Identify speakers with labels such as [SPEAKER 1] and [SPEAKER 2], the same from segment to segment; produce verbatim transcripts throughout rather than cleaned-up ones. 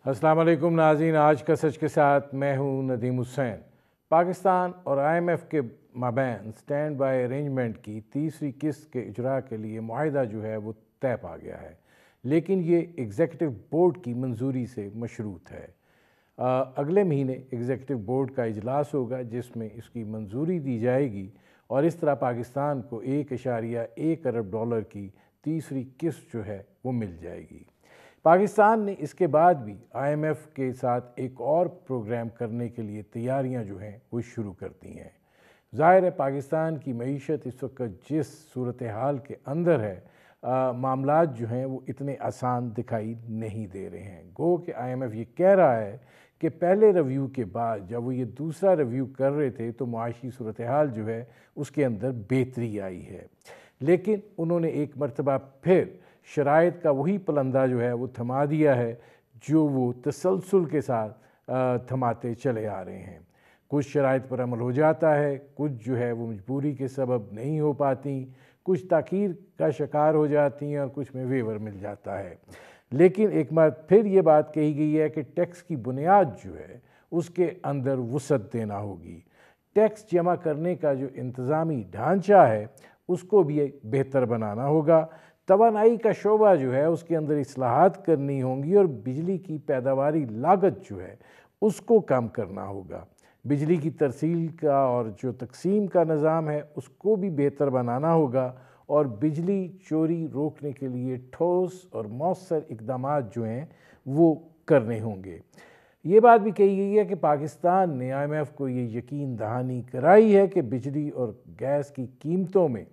[SPEAKER 1] السلام علیکم ناظرین، آج کا سچ کے ساتھ میں ہوں ندیم حسین۔ پاکستان اور آئی ایم ایف کے مابین سٹینڈ بائی ارینجمنٹ کی تیسری قسط کے اجراء کے لیے معاہدہ جو ہے وہ طے پا گیا ہے، لیکن یہ ایگزیکٹو بورڈ کی منظوری سے مشروط ہے۔ اگلے مہینے ایگزیکٹو بورڈ کا اجلاس ہوگا جس میں اس کی منظوری دی جائے گی اور اس طرح پاکستان کو ایک اشاریہ ایک ارب ڈالر کی تیسری قسط جو ہے وہ مل جائے گی۔ پاکستان نے اس کے بعد بھی آئی ایم ایف کے ساتھ ایک اور پروگرام کرنے کے لیے تیاریاں جو ہیں وہ شروع کر دی ہیں۔ ظاہر ہے پاکستان کی معیشت اس وقت جس صورتحال کے اندر ہے، معاملات جو ہیں وہ اتنے آسان دکھائی نہیں دے رہے ہیں۔ گو کہ آئی ایم ایف یہ کہہ رہا ہے کہ پہلے ریویو کے بعد جب وہ یہ دوسرا ریویو کر رہے تھے تو معاشی صورتحال جو ہے اس کے اندر بہتری آئی ہے، لیکن انہوں نے ایک مرتبہ پھر شرائط کا وہی پلندہ جو ہے وہ تھما دیا ہے جو وہ تسلسل کے ساتھ تھماتے چلے آ رہے ہیں۔ کچھ شرائط پر عمل ہو جاتا ہے، کچھ جو ہے وہ مجبوری کے سبب نہیں ہو پاتی، کچھ تاخیر کا شکار ہو جاتی ہیں اور کچھ میں ویور مل جاتا ہے۔ لیکن ایک بار پھر یہ بات کہی گئی ہے کہ ٹیکس کی بنیاد جو ہے اس کے اندر وسعت دینا ہوگی۔ ٹیکس جمع کرنے کا جو انتظامی ڈھانچہ ہے اس کو بھی بہتر بنانا ہوگا۔ توانائی کا شعبہ جو ہے اس کے اندر اصلاحات کرنی ہوں گی اور بجلی کی پیداواری لاگت جو ہے اس کو کم کرنا ہوگا۔ بجلی کی ترسیل کا اور جو تقسیم کا نظام ہے اس کو بھی بہتر بنانا ہوگا اور بجلی چوری روکنے کے لیے ٹھوس اور مؤثر اقدامات جو ہیں وہ کرنے ہوں گے۔ یہ بات بھی کہی گئی ہے کہ پاکستان نے آئی ایم ایف کو یہ یقین دہانی کرائی ہے کہ بجلی اور گیس کی قیمتوں میں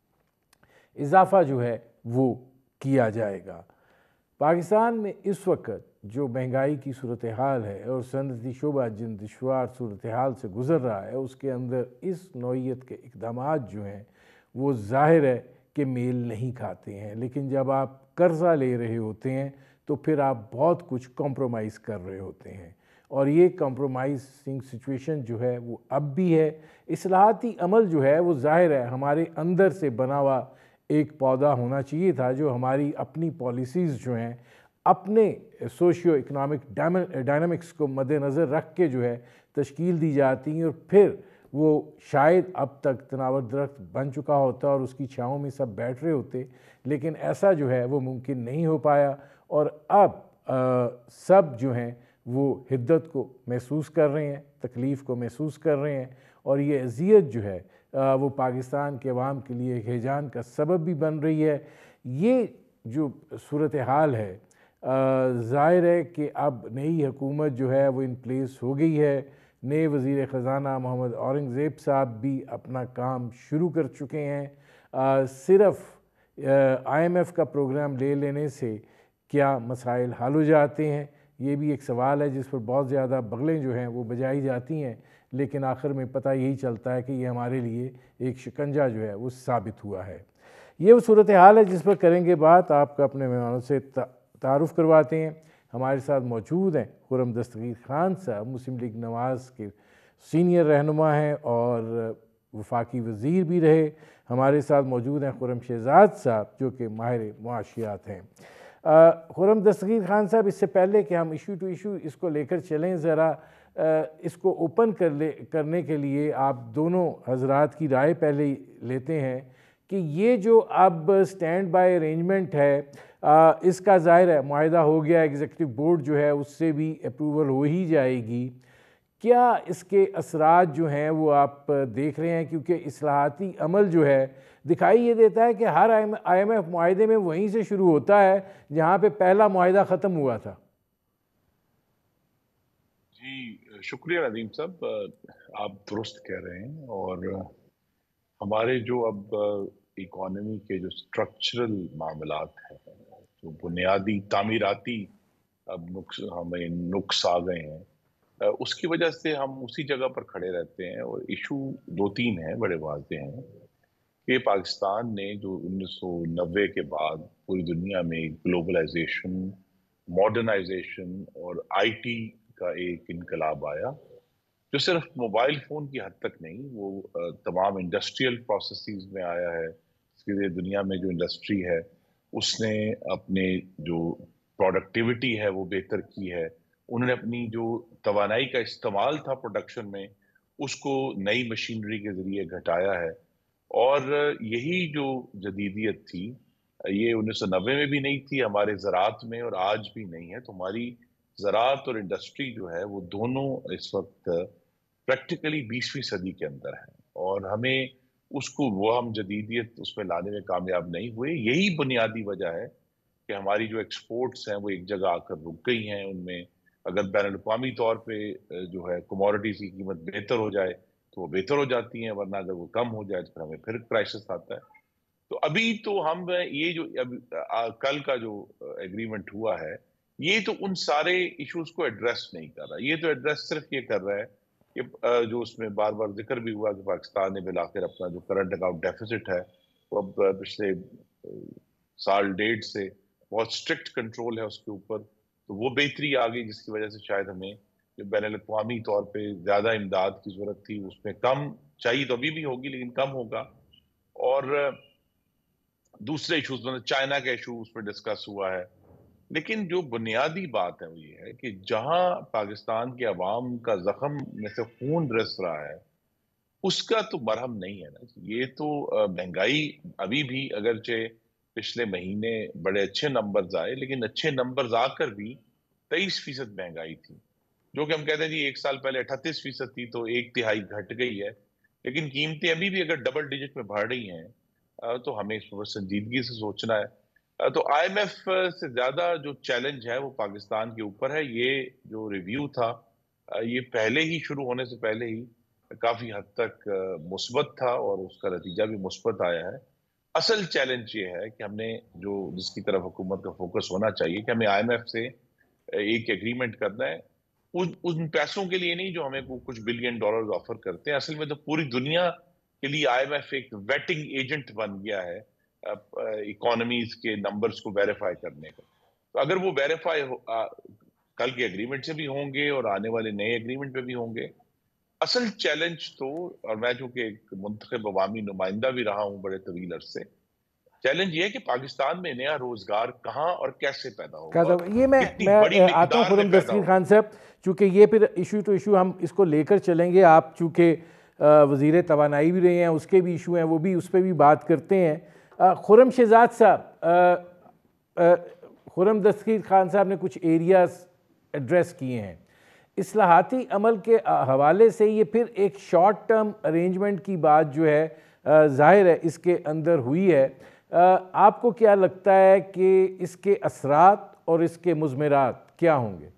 [SPEAKER 1] اضافہ جو ہے وہ کیا جائے گا۔ پاکستان میں اس وقت جو مہنگائی کی صورتحال ہے اور صنعتی شعبہ جن دشوار صورتحال سے گزر رہا ہے اس کے اندر اس نوعیت کے اقدامات جو ہیں وہ ظاہر ہے کہ میل نہیں کھاتے ہیں، لیکن جب آپ قرضہ لے رہے ہوتے ہیں تو پھر آپ بہت کچھ کمپرومائز کر رہے ہوتے ہیں اور یہ کمپرومائزنگ سچویشن جو ہے وہ اب بھی ہے۔ اصلاحاتی عمل جو ہے وہ ظاہر ہے ہمارے اندر سے بنا ہوا ایک پودا ہونا چاہیے تھا جو ہماری اپنی پالیسیز جو ہیں اپنے سوشیو اکنامک ڈائنامکس کو مد نظر رکھ کے جو ہے تشکیل دی جاتی ہیں اور پھر وہ شاید اب تک تناور درخت بن چکا ہوتا اور اس کی چھاؤں میں سب بیٹھ رہے ہوتے، لیکن ایسا جو ہے وہ ممکن نہیں ہو پایا اور اب سب جو ہیں وہ حدت کو محسوس کر رہے ہیں، تکلیف کو محسوس کر رہے ہیں اور یہ اذیت جو ہے وہ پاکستان کے عوام کے لیے ایک ہیجان کا سبب بھی بن رہی ہے۔ یہ جو صورتحال ہے ظاہر ہے کہ اب نئی حکومت جو ہے وہ ان پلیس ہو گئی ہے۔ نئے وزیر خزانہ محمد اورنگزیب صاحب بھی اپنا کام شروع کر چکے ہیں۔ صرف آئی ایم ایف کا پروگرام لے لینے سے کیا مسائل حل ہو جاتے ہیں، یہ بھی ایک سوال ہے جس پر بہت زیادہ بغلیں جو ہیں وہ بجائی جاتی ہیں، لیکن آخر میں پتہ یہی چلتا ہے کہ یہ ہمارے لیے ایک شکنجہ جو ہے وہ ثابت ہوا ہے۔ یہ وہ صورتحال ہے جس پر کریں گے بات۔ آپ کو اپنے مہمانوں سے تعارف کرواتے ہیں۔ ہمارے ساتھ موجود ہیں خرم دستگیر خان صاحب، مسلم لیگ نواز کے سینئر رہنما ہیں اور وفاقی وزیر بھی رہے۔ ہمارے ساتھ موجود ہیں خرم شہزاد صاحب جو کہ ماہر معاشیات ہیں۔ خرم دستگیر خان صاحب، اس سے پہلے کہ ہم ایشو ٹو ایشو اس کو لے کر چلیں، ذرا اس کو اوپن کر لے کرنے کے لیے آپ دونوں حضرات کی رائے پہلے لیتے ہیں کہ یہ جو اب سٹینڈ بائی ارینجمنٹ ہے اس کا ظاہر ہے معاہدہ ہو گیا، ایگزیکٹو بورڈ جو ہے اس سے بھی اپروول ہو ہی جائے گی، کیا اس کے اثرات جو ہیں وہ آپ دیکھ رہے ہیں؟ کیونکہ اصلاحاتی عمل جو ہے دکھائی یہ دیتا ہے کہ ہر آئی ایم ایف معاہدے میں وہیں سے شروع ہوتا ہے جہاں پہ پہلا معاہدہ ختم ہوا تھا۔
[SPEAKER 2] جی شکریہ ندیم صاحب، آپ درست کہہ رہے ہیں اور ہمارے جو اب اکانومی کے جو سٹرکچرل معاملات ہیں، جو بنیادی تعمیراتی اب نقص ہمیں نقص آ گئے ہیں، اس کی وجہ سے ہم اسی جگہ پر کھڑے رہتے ہیں اور ایشو دو تین ہیں بڑے واضح ہیں کہ پاکستان نے جو انیس سو نوے کے بعد پوری دنیا میں گلوبلائزیشن، ماڈرنائزیشن اور آئی ٹی کا ایک انقلاب آیا جو صرف موبائل فون کی حد تک نہیں، وہ تمام انڈسٹریل پروسیسز میں آیا ہے۔ سیدھے دنیا میں جو انڈسٹری ہے اس نے اپنے جو پروڈکٹیوٹی ہے وہ بہتر کی ہے، انہوں نے اپنی جو توانائی کا استعمال تھا پروڈکشن میں اس کو نئی مشینری کے ذریعے گھٹایا ہے، اور یہی جو جدیدیت تھی یہ انیس سو نوے میں بھی نہیں تھی ہمارے زراعت میں، اور آج بھی نہیں ہے. تو ہماری زراعت اور انڈسٹری جو ہے وہ دونوں اس وقت پریکٹیکلی بیسویں صدی کے اندر ہے، اور ہمیں اس کو وہ ہم جدیدیت اس میں لانے میں کامیاب نہیں ہوئے. یہی بنیادی وجہ ہے کہ ہماری جو ایکسپورٹس ہیں وہ ایک جگہ آ کر رک گئی ہیں. ان میں اگر بین الاقوامی طور پہ جو ہے کموڈیٹیز کی قیمت بہتر ہو جائے تو وہ بہتر ہو جاتی ہیں، ورنہ اگر وہ کم ہو جائے تو پھر ہمیں پھر کرائسس آتا ہے. تو ابھی تو ہم یہ جو کل کا جو ایگریمنٹ ہوا ہے یہ تو ان سارے ایشوز کو ایڈریس نہیں کر رہا. یہ تو ایڈریس صرف یہ کر رہا ہے کہ جو اس میں بار بار ذکر بھی ہوا کہ پاکستان نے بالآخر اپنا جو کرنٹ اکاؤنٹ ڈیفیسٹ ہے وہ اب پچھلے سال ڈیڑھ سے بہت اسٹرکٹ کنٹرول ہے اس کے اوپر، تو وہ بہتری آ گئی جس کی وجہ سے شاید ہمیں جو بین الاقوامی طور پہ زیادہ امداد کی ضرورت تھی اس میں کم چاہیے، تو ابھی بھی ہوگی لیکن کم ہوگا. اور دوسرے ایشوز میں چائنا کا ایشو اس میں ڈسکس ہوا ہے. لیکن جو بنیادی بات ہے وہ یہ ہے کہ جہاں پاکستان کے عوام کا زخم میں سے خون رس رہا ہے اس کا تو مرہم نہیں ہے نا. یہ تو مہنگائی ابھی بھی اگرچہ پچھلے مہینے بڑے اچھے نمبرز آئے لیکن اچھے نمبرز آ کر بھی تیئیس فیصد مہنگائی تھی، جو کہ ہم کہتے ہیں جی ایک سال پہلے اٹھتیس فیصد تھی تو ایک تہائی گھٹ گئی ہے. لیکن قیمتیں ابھی بھی اگر ڈبل ڈیجٹ میں بڑھ رہی ہیں تو ہمیں اس پر سنجیدگی سے سوچنا ہے. تو آئی ایم ایف سے زیادہ جو چیلنج ہے وہ پاکستان کے اوپر ہے. یہ جو ریویو تھا یہ پہلے ہی شروع ہونے سے پہلے ہی کافی حد تک مثبت تھا اور اس کا نتیجہ بھی مثبت آیا ہے. اصل چیلنج یہ ہے کہ ہم نے جو جس کی طرف حکومت کا فوکس ہونا چاہیے کہ ہمیں آئی ایم ایف سے ایک ایگریمنٹ کرنا ہے ان ان پیسوں کے لیے نہیں جو ہمیں کچھ بلین ڈالر آفر کرتے ہیں. اصل میں تو پوری دنیا کے لیے آئی ایم ایف ایک ویٹنگ ایجنٹ بن گیا ہے اکانومیز کے نمبرز کو ویریفائی کرنے کا. تو اگر وہ ویریفائی کل کے ایگریمنٹ سے بھی ہوں گے اور آنے والے نئے ایگریمنٹ پہ بھی ہوں گے. اصل چیلنج تو، اور میں چونکہ ایک منتخب عوامی نمائندہ بھی رہا ہوں بڑے طویل عرصے، چیلنج یہ ہے کہ پاکستان میں نیا روزگار کہاں اور کیسے پیدا ہوگا،
[SPEAKER 1] یہ میں
[SPEAKER 2] کتنی
[SPEAKER 1] میں
[SPEAKER 2] بڑی
[SPEAKER 1] آتا ہوں
[SPEAKER 2] مقدار میں
[SPEAKER 1] خرم
[SPEAKER 2] پیدا
[SPEAKER 1] دستگیر
[SPEAKER 2] ہوگا.
[SPEAKER 1] خان صاحب، چونکہ یہ پھر ایشو ٹو ایشو ہم اس کو لے کر چلیں گے. آپ چونکہ وزیر توانائی بھی رہے ہیں، اس کے بھی ایشو ہیں، وہ بھی اس پہ بھی بات کرتے ہیں. خرم شہزاد صاحب، خرم دستگیر خان صاحب نے کچھ ایریاز ایڈریس کیے ہیں. اصلاحاتی عمل کے حوالے سے یہ پھر ایک شارٹ ٹرم ارینجمنٹ کی بات جو ہے ظاہر ہے اس کے اندر ہوئی ہے. آپ کو کیا لگتا ہے کہ اس کے اثرات اور اس کے مضمرات کیا ہوں گے؟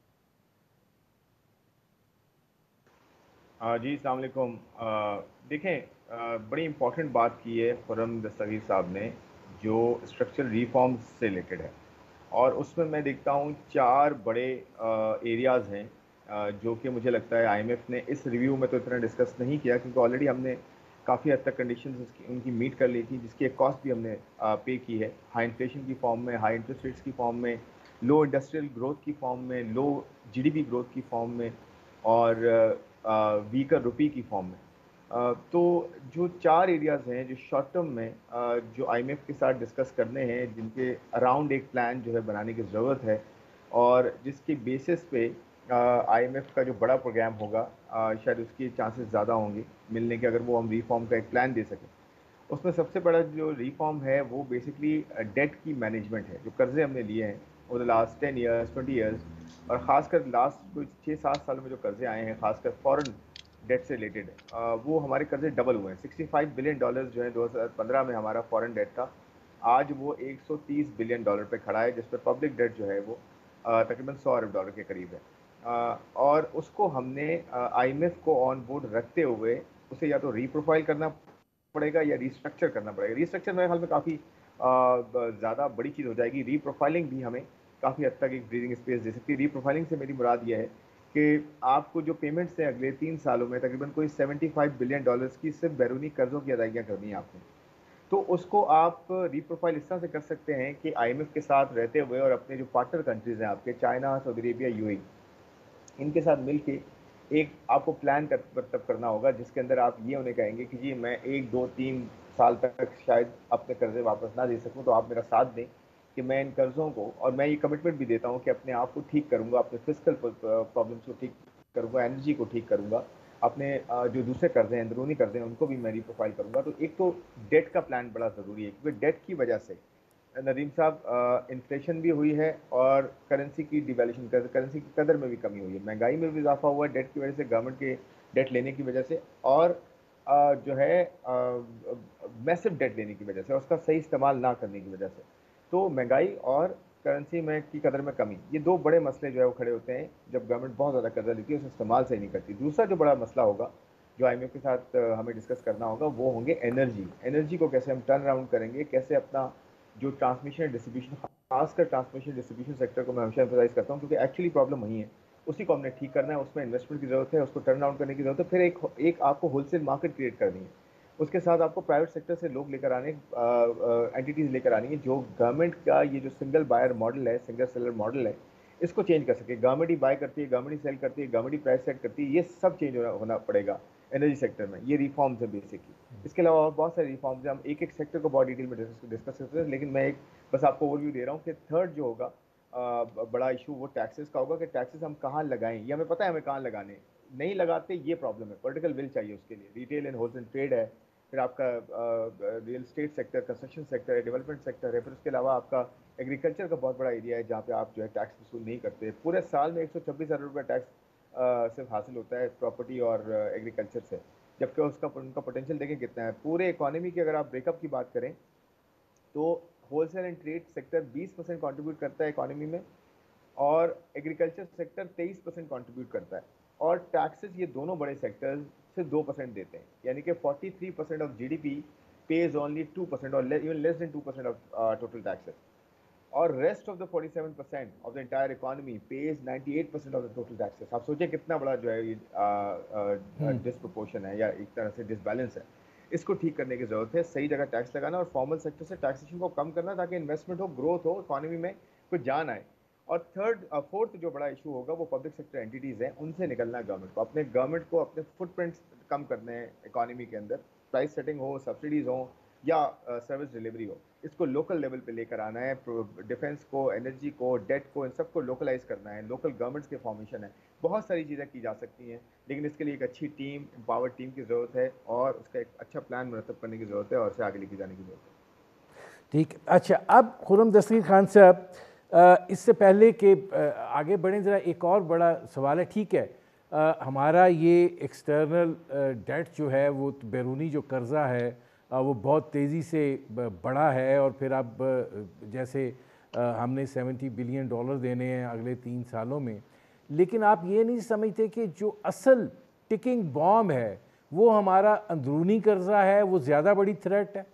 [SPEAKER 3] جی السلام علیکم. دیکھیں بڑی امپورٹنٹ بات کی ہے خرم دستگیر صاحب نے جو اسٹرکچرل ریفارمز سے ریلیٹڈ ہے، اور اس میں میں دیکھتا ہوں چار بڑے ایریاز ہیں جو کہ مجھے لگتا ہے آئی ایم ایف نے اس ریویو میں تو اتنا ڈسکس نہیں کیا کیونکہ آلریڈی ہم نے کافی حد تک کنڈیشنز ان کی میٹ کر لی تھی، جس کی ایک کاسٹ بھی ہم نے پے کی ہے، ہائی انفلیشن کی فارم میں، ہائی انٹرسٹ ریٹس کی فارم میں، لو انڈسٹریل گروتھ کی فارم میں، low G D P growth کی فارم میں، اور ویکر روپی کی فارم میں. تو جو چار ایریاز ہیں جو شارٹ ٹرم میں جو آئی ایم ایف کے ساتھ ڈسکس کرنے ہیں، جن کے اراؤنڈ ایک پلان جو ہے بنانے کی ضرورت ہے، اور جس کی بیسس پہ آئی ایم ایف کا جو بڑا پروگرام ہوگا شاید اس کی چانسز زیادہ ہوں گے ملنے کے اگر وہ ہم ریفارم کا ایک پلان دے سکیں. اس میں سب سے بڑا جو ریفارم ہے وہ بیسکلی ڈیٹ کی مینجمنٹ ہے. جو قرضے ہم نے لیے ہیں over the last ten years twenty years, اور خاص کر لاسٹ کچھ چھ سات سالوں میں جو قرضے آئے ہیں خاص کر فورن ڈیٹ سے ریلیٹڈ، وہ ہمارے قرضے ڈبل ہوئے ہیں. سکسٹی فائیو بلین ڈالرز جو ہے دو ہزار پندرہ میں ہمارا فورن ڈیٹ تھا، آج وہ ایک سو تیس بلین ڈالر پہ کھڑا ہے، جس پہ پبلک ڈیٹ جو ہے وہ تقریباً سو ارب ڈالر کے قریب ہے. اور اس کو ہم نے آئی ایم ایف کو آن بورڈ رکھتے ہوئے اسے یا تو ری پروفائل کرنا پڑے گا یا ریسٹرکچر کرنا پڑے گا. ریسٹرکچر میرے خیال میں کافی زیادہ بڑی چیز ہو جائے گی. ری پروفائلنگ بھی ہمیں کافی حد تک ایک بریدنگ اسپیس دے سکتی ہے. ری پروفائلنگ سے میری مراد یہ ہے کہ آپ کو جو پیمنٹس ہیں اگلے تین سالوں میں تقریباً کوئی سیونٹی فائیو بلین ڈالرز کی صرف بیرونی قرضوں کی ادائیگیاں کرنی ہیں آپ نے، تو اس کو آپ ری پروفائل اس طرح سے کر سکتے ہیں کہ آئی ایم ایف کے ساتھ رہتے ہوئے اور اپنے جو پارٹنر کنٹریز ہیں آپ کے، چائنا، سعودی عربیہ، یو اے ای، ان کے ساتھ مل کے ایک آپ کو پلان مرتب کرنا ہوگا جس کے اندر آپ یہ انہیں کہیں گے کہ جی میں ایک دو تین سال تک شاید اپنے قرضے واپس نہ دے سکوں تو آپ میرا ساتھ دیں، کہ میں ان قرضوں کو, اور میں یہ کمٹمنٹ بھی دیتا ہوں کہ اپنے آپ کو ٹھیک کروں گا, اپنے فزیکل پرابلمس کو ٹھیک کروں گا, انرجی کو ٹھیک کروں گا, اپنے جو دوسرے قرضے ہیں, اندرونی قرضے ہیں, ان کو بھی میں ری پروفائل کروں گا. تو ایک تو ڈیٹ کا پلان بڑا ضروری ہے, کیونکہ ڈیٹ کی وجہ سے ندیم صاحب انفلیشن بھی ہوئی ہے اور کرنسی کی ڈیویلیوشن, کرنسی کی قدر میں بھی کمی ہوئی ہے, مہنگائی میں بھی اضافہ ہوا ہے ڈیٹ کی وجہ سے, گورنمنٹ کے ڈیٹ لینے کی وجہ سے, اور جو ہے میسو ڈیٹ لینے کی وجہ سے, اور اس کا صحیح استعمال نہ کرنے کی وجہ سے. تو مہنگائی اور کرنسی میں کی قدر میں کمی, یہ دو بڑے مسئلے جو ہے وہ کھڑے ہوتے ہیں جب گورنمنٹ بہت زیادہ قرضہ لیتی ہے, اس استعمال صحیح نہیں کرتی. دوسرا جو بڑا مسئلہ ہوگا جو آئی ایم ایف کے ساتھ ہمیں ڈسکس کرنا ہوگا وہ ہوں گے انرجی. انرجی کو کیسے ہم ٹرن اراؤنڈ کریں گے, کیسے اپنا جو ٹرانسمیشن ڈسٹریبیوشن, خاص کر ٹرانسمیشن ڈسٹریبیوشن سیکٹر کو میں ہمیشہ ایمفسائز کرتا ہوں, کیونکہ ایکچولی پرابلم وہی ہے, اسی کو ہم نے ٹھیک کرنا ہے, اس میں انویسٹمنٹ کی ضرورت ہے, اس کو ٹرن اراؤنڈ کرنے کی ضرورت ہے. پھر ایک ایک آپ کو ہول سیل مارکیٹ کریٹ کرنی ہے, اس کے ساتھ آپ کو پرائیویٹ سیکٹر سے لوگ لے کر آنے, اینٹیٹیز لے کر آنی ہے جو گورنمنٹ کا یہ جو سنگل بائر ماڈل ہے, سنگل سیلر ماڈل ہے, اس کو چینج کر سکے. گورنمنٹ ہی بائی کرتی ہے, گورنمنٹ ہی سیل کرتی ہے, گورنمنٹ ہی پرائس سیٹ کرتی ہے, یہ سب چینج ہونا پڑے گا انرجی سیکٹر میں. یہ ریفارمز ہیں بیسکلی. اس کے علاوہ اور بہت سارے ریفارمز ہیں, ہم ایک ایک سیکٹر کو بہت ڈیٹیل میں ڈسکس کرتے ہیں, لیکن میں ایک بس آپ کو اوور ویو دے رہا ہوں کہ تھرڈ جو ہوگا بڑا ایشو وہ ٹیکسز کا ہوگا, کہ ٹیکسز ہم کہاں لگائیں. یہ ہمیں پتہ ہے ہمیں کہاں لگانے, نہیں لگاتے, یہ پرابلم ہے. پولیٹیکل ول چاہیے اس کے لیے. Retail and wholesale trade ہے, پھر آپ کا real estate sector, construction sector ہے, ڈیولپمنٹ سیکٹر ہے, پھر اس کے علاوہ آپ کا ایگریکلچر کا بہت بڑا ایریا ہے جہاں پہ آپ جو ہے ٹیکس وصول نہیں کرتے. پورے سال میں ایک سو چھبیس ارب روپے ٹیکس صرف حاصل ہوتا ہے پراپرٹی اور ایگریکلچر سے, جبکہ اس کا ان کا پوٹینشیل دیکھیں کتنا ہے. پورے اکانومی کی اگر آپ بریک اپ کی بات کریں تو wholesale and trade sector بیس پرسینٹ کانٹریبیوٹ کرتا ہے اکانومی میں, اور ایگریکلچر سیکٹر تیئیس پرسینٹ کانٹریبیوٹ کرتا ہے, اور ٹیکسز یہ دونوں بڑے سیکٹرز صرف دو پرسینٹ دیتے ہیں. یعنی کہ forty three percent of G D P pays only two percent or even less than two percent of uh, total taxes, اور rest of the forty-seven percent of the entire economy pays ninety-eight percent of the total taxes. آپ سوچیں کتنا بڑا جو ہے یہ ڈسپروپورشن ہے یا ایک طرح سے ڈس بیلنس ہے. اس کو ٹھیک کرنے کی ضرورت ہے, صحیح جگہ ٹیکس لگانا اور فارمل سیکٹر سے ٹیکسیشن کو کم کرنا تاکہ انویسٹمنٹ ہو, گروتھ ہو, اکانومی میں کچھ جان آئے. اور تھرڈ فورتھ جو بڑا ایشو ہوگا وہ پبلک سیکٹر اینٹیٹیز ہیں, ان سے نکلنا ہے گورنمنٹ کو. اپنے گورنمنٹ کو اپنے فٹ پرنٹس کم کرنے ہیں اکانومی کے اندر, پرائس سیٹنگ ہو, سبسڈیز ہوں یا سروس ڈلیوری ہو, اس کو لوکل لیول پہ لے کر آنا ہے. ڈیفنس کو, انرجی کو, ڈیٹ کو, ان سب کو لوکلائز کرنا ہے. لوکل گورنمنٹس کے فارمیشن ہے, بہت ساری چیزیں کی جا سکتی ہیں, لیکن اس کے لیے ایک اچھی ٹیم, امپاور ٹیم کی ضرورت ہے, اور اس کا ایک اچھا پلان مرتب کرنے کی ضرورت ہے, اور اسے آگے لے کے جانے کی ضرورت ہے.
[SPEAKER 1] ٹھیک. اچھا, اب خرم دستگیر خان صاحب, اس سے پہلے کہ آگے بڑھیں ذرا ایک اور بڑا سوال ہے. ٹھیک ہے, ہمارا یہ ایکسٹرنل ڈیٹ جو ہے وہ بیرونی جو قرضہ ہے وہ بہت تیزی سے بڑھا ہے, اور پھر اب جیسے ہم نے سیونٹی بلین ڈالر دینے ہیں اگلے تین سالوں میں, لیکن آپ یہ نہیں سمجھتے کہ جو اصل ٹکنگ بام ہے وہ ہمارا اندرونی قرضہ ہے, وہ زیادہ بڑی تھریٹ ہے؟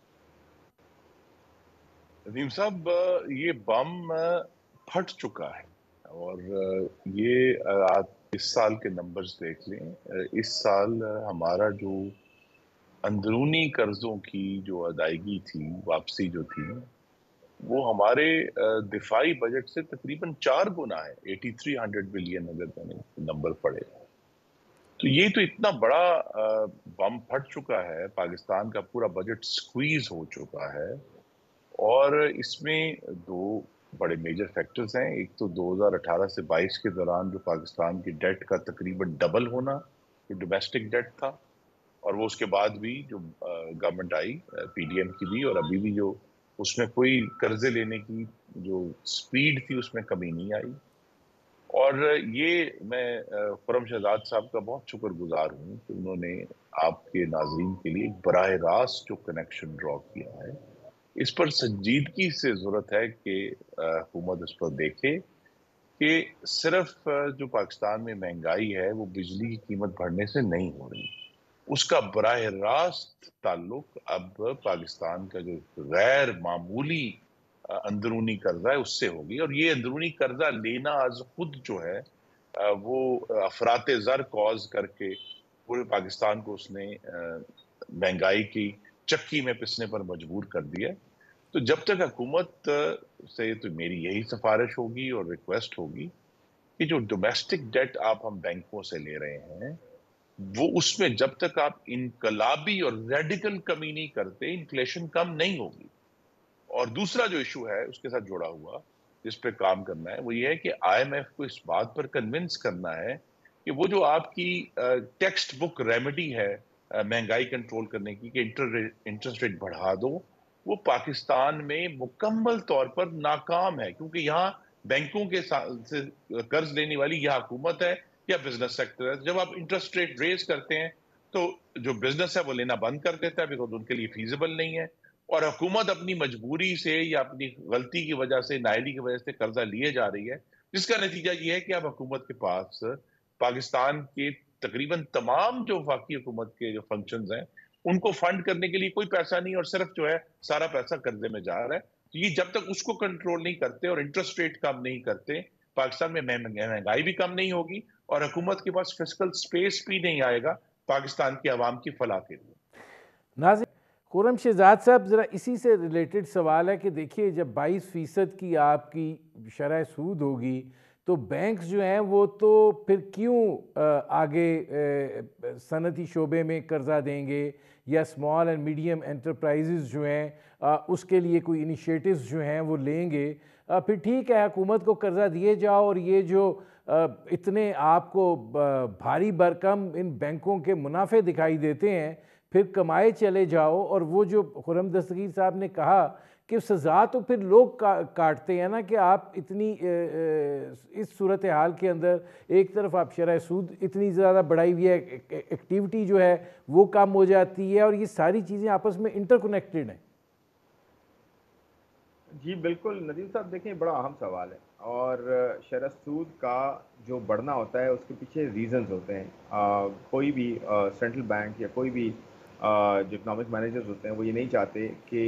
[SPEAKER 2] ندیم صاحب, یہ بم پھٹ چکا ہے, اور یہ آپ اس سال کے نمبرز دیکھ لیں. اس سال ہمارا جو اندرونی قرضوں کی جو ادائیگی تھی, واپسی جو تھی, وہ ہمارے دفاعی بجٹ سے تقریباً چار گنا ہے. ایٹی تھری ہنڈریڈ بلین اگر میں نے نمبر پڑھے, تو یہ تو اتنا بڑا بم پھٹ چکا ہے. پاکستان کا پورا بجٹ سکویز ہو چکا ہے, اور اس میں دو بڑے میجر فیکٹرز ہیں. ایک تو دو ہزار اٹھارہ سے بائیس کے دوران جو پاکستان کی ڈیٹ کا تقریباً ڈبل ہونا, جو ڈومیسٹک ڈیٹ تھا, اور وہ اس کے بعد بھی جو گورنمنٹ آئی پی ڈی ایم کی بھی, اور ابھی بھی جو اس میں کوئی قرضے لینے کی جو سپیڈ تھی اس میں کمی نہیں آئی. اور یہ میں خرم شہزاد صاحب کا بہت شکر گزار ہوں کہ انہوں نے آپ کے ناظرین کے لیے براہ راست جو کنیکشن ڈرا کیا ہے, اس پر سنجیدگی سے ضرورت ہے کہ حکومت اس پر دیکھے کہ صرف جو پاکستان میں مہنگائی ہے وہ بجلی کی قیمت بڑھنے سے نہیں ہو رہی, اس کا براہ راست تعلق اب پاکستان کا جو غیر معمولی اندرونی قرضہ ہے اس سے ہوگی. اور یہ اندرونی قرضہ لینا از خود جو ہے وہ افراط زر کوز کر کے پورے پاکستان کو اس نے مہنگائی کی چکی میں پسنے پر مجبور کر دیا. تو جب تک حکومت سے تو میری یہی سفارش ہوگی اور ریکویسٹ ہوگی کہ جو ڈومیسٹک ڈیٹ آپ ہم بینکوں سے لے رہے ہیں, وہ اس میں جب تک آپ انقلابی اور ریڈیکل کمی نہیں کرتے, انفلیشن کم نہیں ہوگی. اور دوسرا جو ایشو ہے اس کے ساتھ جڑا ہوا جس پہ کام کرنا ہے وہ یہ ہے کہ آئی ایم ایف کو اس بات پر کنونس کرنا ہے کہ وہ جو آپ کی ٹیکسٹ بک ریمیڈی ہے مہنگائی کنٹرول کرنے کی کہ انٹرسٹ ریٹ بڑھا دو، وہ پاکستان میں مکمل طور پر ناکام ہے، کیونکہ یہاں بینکوں کے سے قرض لینے والی یا حکومت ہے یا بزنس سیکٹر ہے۔ جب آپ انٹرسٹ ریٹ ریز کرتے ہیں تو جو بزنس ہے وہ لینا بند کر دیتا ہے بیکاز ان کے لیے فیزیبل نہیں ہے، اور حکومت اپنی مجبوری سے یا اپنی غلطی کی وجہ سے، نااہلی کی وجہ سے قرضہ لیے جا رہی ہے، جس کا نتیجہ یہ ہے کہ اب حکومت کے پاس پاکستان کے تقریباً تمام جو وفاقی حکومت کے جو فنکشنز ہیں ان کو فنڈ کرنے کے لیے کوئی پیسہ نہیں، اور صرف جو ہے سارا پیسہ قرضے میں جا رہا ہے۔ تو یہ جب تک اس کو کنٹرول نہیں کرتے اور انٹرسٹ ریٹ کم نہیں کرتے، پاکستان میں مہنگائی بھی کم نہیں ہوگی اور حکومت کے پاس فسکل سپیس بھی نہیں آئے گا پاکستان کی عوام کی فلاح کے لیے۔
[SPEAKER 1] ناظرین، خرم شہزاد صاحب، ذرا اسی سے ریلیٹڈ سوال ہے کہ دیکھیے جب بائیس فیصد کی آپ کی شرح سود ہوگی تو بینکس جو ہیں وہ تو پھر کیوں آگے صنعتی شعبے میں قرضہ دیں گے، یا اسمال اینڈ میڈیم انٹرپرائزز جو ہیں اس کے لیے کوئی انیشیٹوز جو ہیں وہ لیں گے؟ پھر ٹھیک ہے حکومت کو قرضہ دیے جاؤ، اور یہ جو اتنے آپ کو بھاری برکم ان بینکوں کے منافع دکھائی دیتے ہیں پھر کمائے چلے جاؤ، اور وہ جو خرم دستگیر صاحب نے کہا کہ سزا تو پھر لوگ کاٹتے ہیں نا، کہ آپ اتنی اس صورتحال کے اندر ایک طرف آپ شرح سود اتنی زیادہ بڑھائی ہوئی ہے، ایکٹیویٹی جو ہے وہ کم ہو جاتی ہے، اور یہ ساری چیزیں آپس میں انٹر کنیکٹڈ ہیں۔
[SPEAKER 3] جی بالکل ندیم صاحب، دیکھیں بڑا اہم سوال ہے، اور شرح سود کا جو بڑھنا ہوتا ہے اس کے پیچھے ریزنز ہوتے ہیں۔ کوئی بھی سینٹرل بینک یا کوئی بھی جو اکنامک مینیجرز ہوتے ہیں وہ یہ نہیں چاہتے کہ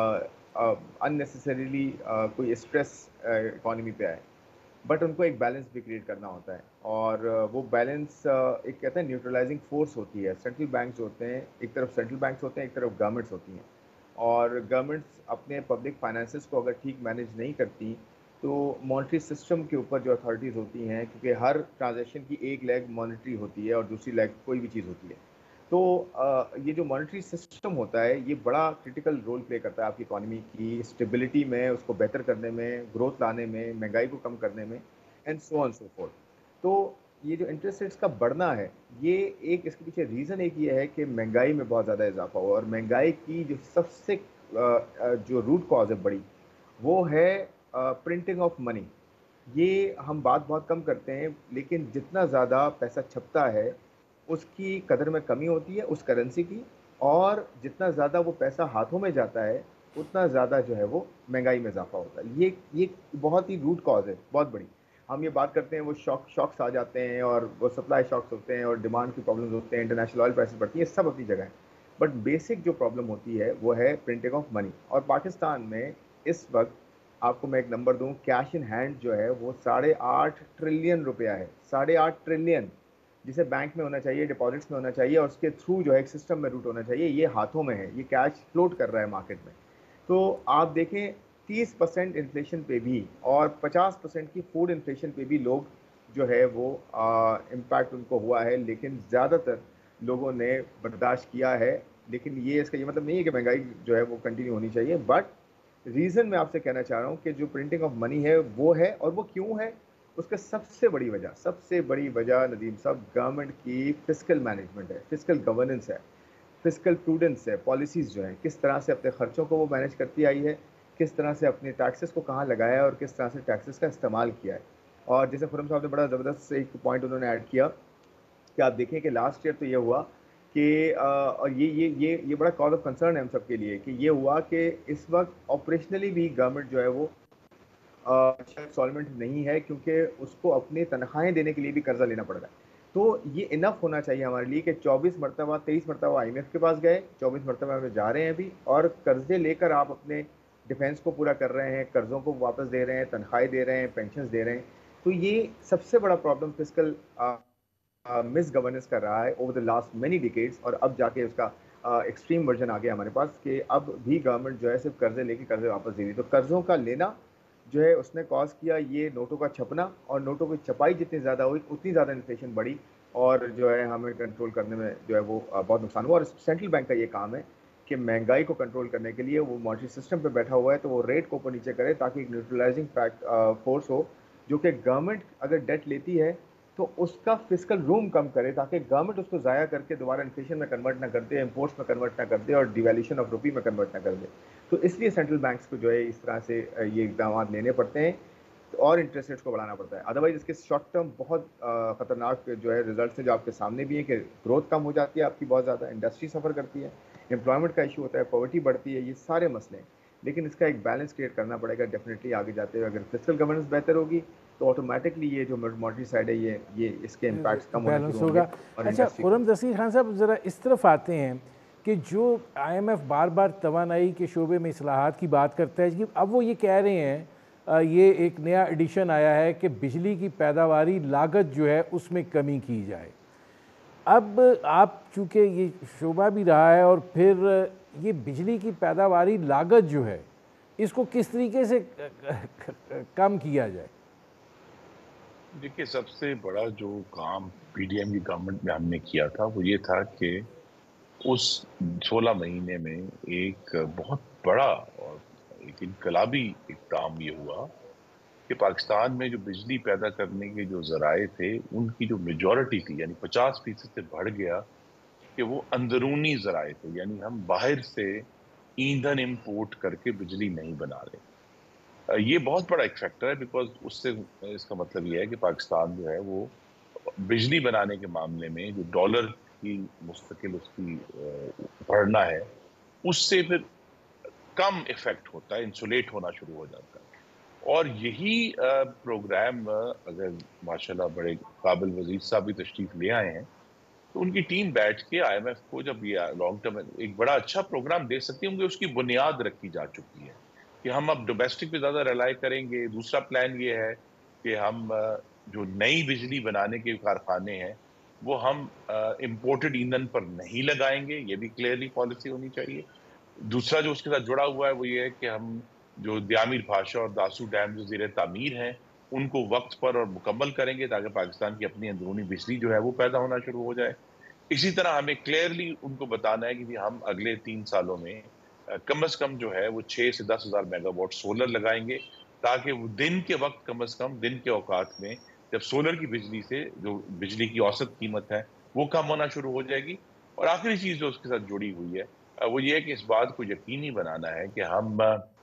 [SPEAKER 3] ان نیسیسریلی کوئی اسٹریس اکانومی پہ آئے، بٹ ان کو ایک بیلنس بھی کریٹ کرنا ہوتا ہے، اور وہ بیلنس ایک کہتے ہیں نیوٹرلائزنگ فورس ہوتی ہے۔ سینٹرل بینکس ہوتے ہیں، ایک طرف سینٹرل بینکس ہوتے ہیں، ایک طرف گورنمنٹس ہوتی ہیں، اور گورنمنٹس اپنے پبلک فائنانسز کو اگر ٹھیک مینیج نہیں کرتی تو مانیٹری سسٹم کے اوپر جو اتھارٹیز ہوتی ہیں، کیونکہ ہر ٹرانزیکشن کی ایک لیگ مانیٹری ہوتی ہے اور دوسری لیگ کوئی بھی چیز ہوتی ہے، تو یہ جو مانیٹری سسٹم ہوتا ہے یہ بڑا کرٹیکل رول پلے کرتا ہے آپ کی اکانومی کی اسٹیبلٹی میں، اس کو بہتر کرنے میں، گروتھ لانے میں، مہنگائی کو کم کرنے میں، and so on so forth. تو یہ جو انٹرسٹ ریٹس کا بڑھنا ہے، یہ ایک اس کے پیچھے ریزن ایک یہ ہے کہ مہنگائی میں بہت زیادہ اضافہ ہوا، اور مہنگائی کی جو سب سے جو روٹ کاز ہے بڑی، وہ ہے پرنٹنگ آف منی۔ یہ ہم بات بہت کم کرتے ہیں، لیکن جتنا زیادہ پیسہ چھپتا ہے اس کی قدر میں کمی ہوتی ہے اس کرنسی کی، اور جتنا زیادہ وہ پیسہ ہاتھوں میں جاتا ہے اتنا زیادہ جو ہے وہ مہنگائی میں اضافہ ہوتا ہے۔ یہ یہ بہت ہی روٹ کاز ہے، بہت بڑی۔ ہم یہ بات کرتے ہیں وہ شاک شاکس آ جاتے ہیں، اور وہ سپلائی شاکس ہوتے ہیں، اور ڈیمانڈ کی پرابلمز ہوتے ہیں، انٹرنیشنل آئل پرائسز بڑھتی ہیں، سب اپنی جگہ ہیں، بٹ بیسک جو پرابلم ہوتی ہے وہ ہے پرنٹنگ آف منی۔ اور پاکستان میں اس وقت آپ کو میں ایک نمبر دوں، کیش ان ہینڈ جو ہے وہ ساڑھے آٹھ ٹریلین روپیہ ہے، ساڑھے آٹھ ٹریلین، جسے بینک میں ہونا چاہیے، ڈپازٹس میں ہونا چاہیے، اور اس کے تھرو جو ہے ایک سسٹم میں روٹ ہونا چاہیے، یہ ہاتھوں میں ہے، یہ کیش فلوٹ کر رہا ہے مارکیٹ میں۔ تو آپ دیکھیں تیس پرسینٹ انفلیشن پہ بھی اور پچاس پرسینٹ کی فوڈ انفلیشن پہ بھی لوگ جو ہے وہ امپیکٹ ان کو ہوا ہے، لیکن زیادہ تر لوگوں نے برداشت کیا ہے۔ لیکن یہ اس کا یہ مطلب نہیں ہے کہ مہنگائی جو ہے وہ کنٹینیو ہونی چاہیے، بٹ ریزن میں آپ سے کہنا چاہ رہا ہوں کہ جو پرنٹنگ آف منی ہے وہ ہے، اور وہ کیوں ہے، اس کا سب سے بڑی وجہ سب سے بڑی وجہ ندیم صاحب گورنمنٹ کی فسکل مینجمنٹ ہے، فسکل گورننس ہے، فسکل پروڈنس ہے، پالیسیز جو ہیں، کس طرح سے اپنے خرچوں کو وہ مینیج کرتی آئی ہے، کس طرح سے اپنے ٹیکسز کو کہاں لگایا ہے، اور کس طرح سے ٹیکسز کا استعمال کیا ہے۔ اور جیسے خرم صاحب نے بڑا زبردست ایک پوائنٹ انہوں نے ایڈ کیا کہ آپ دیکھیں کہ لاسٹ ایئر تو یہ ہوا کہ اور یہ یہ یہ یہ بڑا کاز آف کنسرن ہے ہم سب کے لیے، کہ یہ ہوا کہ اس وقت آپریشنلی بھی گورنمنٹ جو ہے وہ سالمنٹ نہیں ہے، کیونکہ اس کو اپنی تنخواہیں دینے کے لیے بھی قرضہ لینا پڑ رہا ہے۔ تو یہ انف ہونا چاہیے ہمارے لیے کہ چوبیس مرتبہ تیئیس مرتبہ آئی ایم ایف کے پاس گئے، چوبیس مرتبہ میں جا رہے ہیں ابھی، اور قرضے لے کر آپ اپنے ڈیفینس کو پورا کر رہے ہیں، قرضوں کو واپس دے رہے ہیں، تنخواہیں دے رہے ہیں، پینشنز دے رہے ہیں۔ تو یہ سب سے بڑا پرابلم فسکل مس گورننس کر رہا ہے over the last many decades, اور اب جا کے اس کا ایکسٹریم ورژن آ گیا ہمارے پاس کہ اب بھی گورنمنٹ جو ہے صرف قرضے لے کے قرضے واپس دے رہی ہے۔ تو قرضوں کا لینا جو ہے اس نے کاز کیا یہ نوٹوں کا چھپنا، اور نوٹوں کی چھپائی جتنی زیادہ ہوئی اتنی زیادہ انفلیشن بڑھی، اور جو ہے ہمیں کنٹرول کرنے میں جو ہے وہ بہت نقصان ہوا۔ اور سینٹرل بینک کا یہ کام ہے کہ مہنگائی کو کنٹرول کرنے کے لیے وہ مانیٹری سسٹم پہ بیٹھا ہوا ہے تو وہ ریٹ کو اوپر نیچے کرے تاکہ ایک نیوٹرلائزنگ فورس ہو جو کہ گورنمنٹ اگر ڈیٹ لیتی ہے تو اس کا فسکل روم کم کرے تاکہ گورنمنٹ اس کو ضائع کر کے دوبارہ انفلیشن میں کنورٹ نہ کر دے, امپورٹس میں کنورٹ نہ کر دے اور ڈیویلیوشن آف روپی میں کنورٹ نہ کر دے. تو اس لیے سینٹرل بینکس کو جو ہے اس طرح سے یہ اقدامات لینے پڑتے ہیں اور انٹرسٹ ریٹس کو بڑھانا پڑتا ہے. ادروائز اس کے شارٹ ٹرم بہت خطرناک جو ہے ریزلٹس ہیں جو آپ کے سامنے بھی ہیں کہ گروتھ کم ہو جاتی ہے آپ کی بہت زیادہ, انڈسٹری سفر کرتی ہے, امپلائمنٹ کا ایشو ہوتا ہے, پاورٹی بڑھتی ہے, یہ سارے مسئلے ہیں. لیکن اس کا ایک بیلنس کریٹ کرنا پڑے گا ڈیفینیٹلی آگے جاتے ہوئے. اگر فسکل گورننس بہتر ہوگی تو آٹومیٹکلی یہ جو مانیٹری سائڈ ہے یہ یہ اس کے امپیکٹس کم ہونا
[SPEAKER 1] بیلنس
[SPEAKER 3] شروع ہوں گے.
[SPEAKER 1] ہوگا. اچھا خرم دستگیر خان صاحب, ذرا اس طرف آتے ہیں کہ جو آئی ایم ایف بار بار توانائی کے شعبے میں اصلاحات کی بات کرتا ہے کہ اب وہ یہ کہہ رہے ہیں, یہ ایک نیا ایڈیشن آیا ہے کہ بجلی کی پیداواری لاگت جو ہے اس میں کمی کی جائے. اب آپ چونکہ یہ شعبہ بھی رہا ہے اور پھر یہ بجلی کی پیداواری لاگت جو ہے اس کو کس طریقے سے کم کیا جائے؟
[SPEAKER 2] دیکھیے, سب سے بڑا جو کام پی ڈی ایم کی گورنمنٹ میں ہم نے کیا تھا وہ یہ تھا کہ اس سولہ مہینے میں ایک بہت بڑا اور ایک انقلابی اقدام یہ ہوا کہ پاکستان میں جو بجلی پیدا کرنے کے جو ذرائع تھے ان کی جو میجورٹی تھی, یعنی پچاس فیصد سے بڑھ گیا کہ وہ اندرونی ذرائع تھے. یعنی ہم باہر سے ایندھن امپورٹ کر کے بجلی نہیں بنا رہے. یہ بہت بڑا ایک فیکٹر ہے بیکاز اس سے اس کا مطلب یہ ہے کہ پاکستان جو ہے وہ بجلی بنانے کے معاملے میں جو ڈالر کی مستقل اس کی بڑھنا ہے اس سے پھر کم ایفیکٹ ہوتا ہے, انسولیٹ ہونا شروع ہو جاتا ہے. اور یہی پروگرام اگر ماشاءاللہ بڑے قابل وزیر صاحب بھی تشریف لے آئے ہیں تو ان کی ٹیم بیٹھ کے آئی ایم ایف کو جب یہ لانگ ٹرم ایک بڑا اچھا پروگرام دے سکتی ہوں گے, اس کی بنیاد رکھی جا چکی ہے کہ ہم اب ڈومیسٹک پہ زیادہ ریلائی کریں گے. دوسرا پلان یہ ہے کہ ہم جو نئی بجلی بنانے کے کارخانے ہیں وہ ہم امپورٹڈ ایندھن پر نہیں لگائیں گے, یہ بھی کلیئرلی پالیسی ہونی چاہیے. دوسرا جو اس کے ساتھ جڑا ہوا ہے وہ یہ ہے کہ ہم جو دیامیر بھاشا اور داسو ڈیم جو زیر تعمیر ہیں ان کو وقت پر اور مکمل کریں گے تاکہ پاکستان کی اپنی اندرونی بجلی جو ہے وہ پیدا ہونا شروع ہو جائے. اسی طرح ہمیں کلیئرلی ان کو بتانا ہے کہ ہم اگلے تین سالوں میں کم از کم جو ہے وہ چھ سے دس ہزار میگا واٹ سولر لگائیں گے تاکہ وہ دن کے وقت کم از کم دن کے اوقات میں جب سولر کی بجلی سے جو بجلی کی اوسط قیمت ہے وہ کم ہونا شروع ہو جائے گی. اور آخری چیز جو اس کے ساتھ جڑی ہوئی ہے وہ یہ ہے کہ اس بات کو یقینی بنانا ہے کہ ہم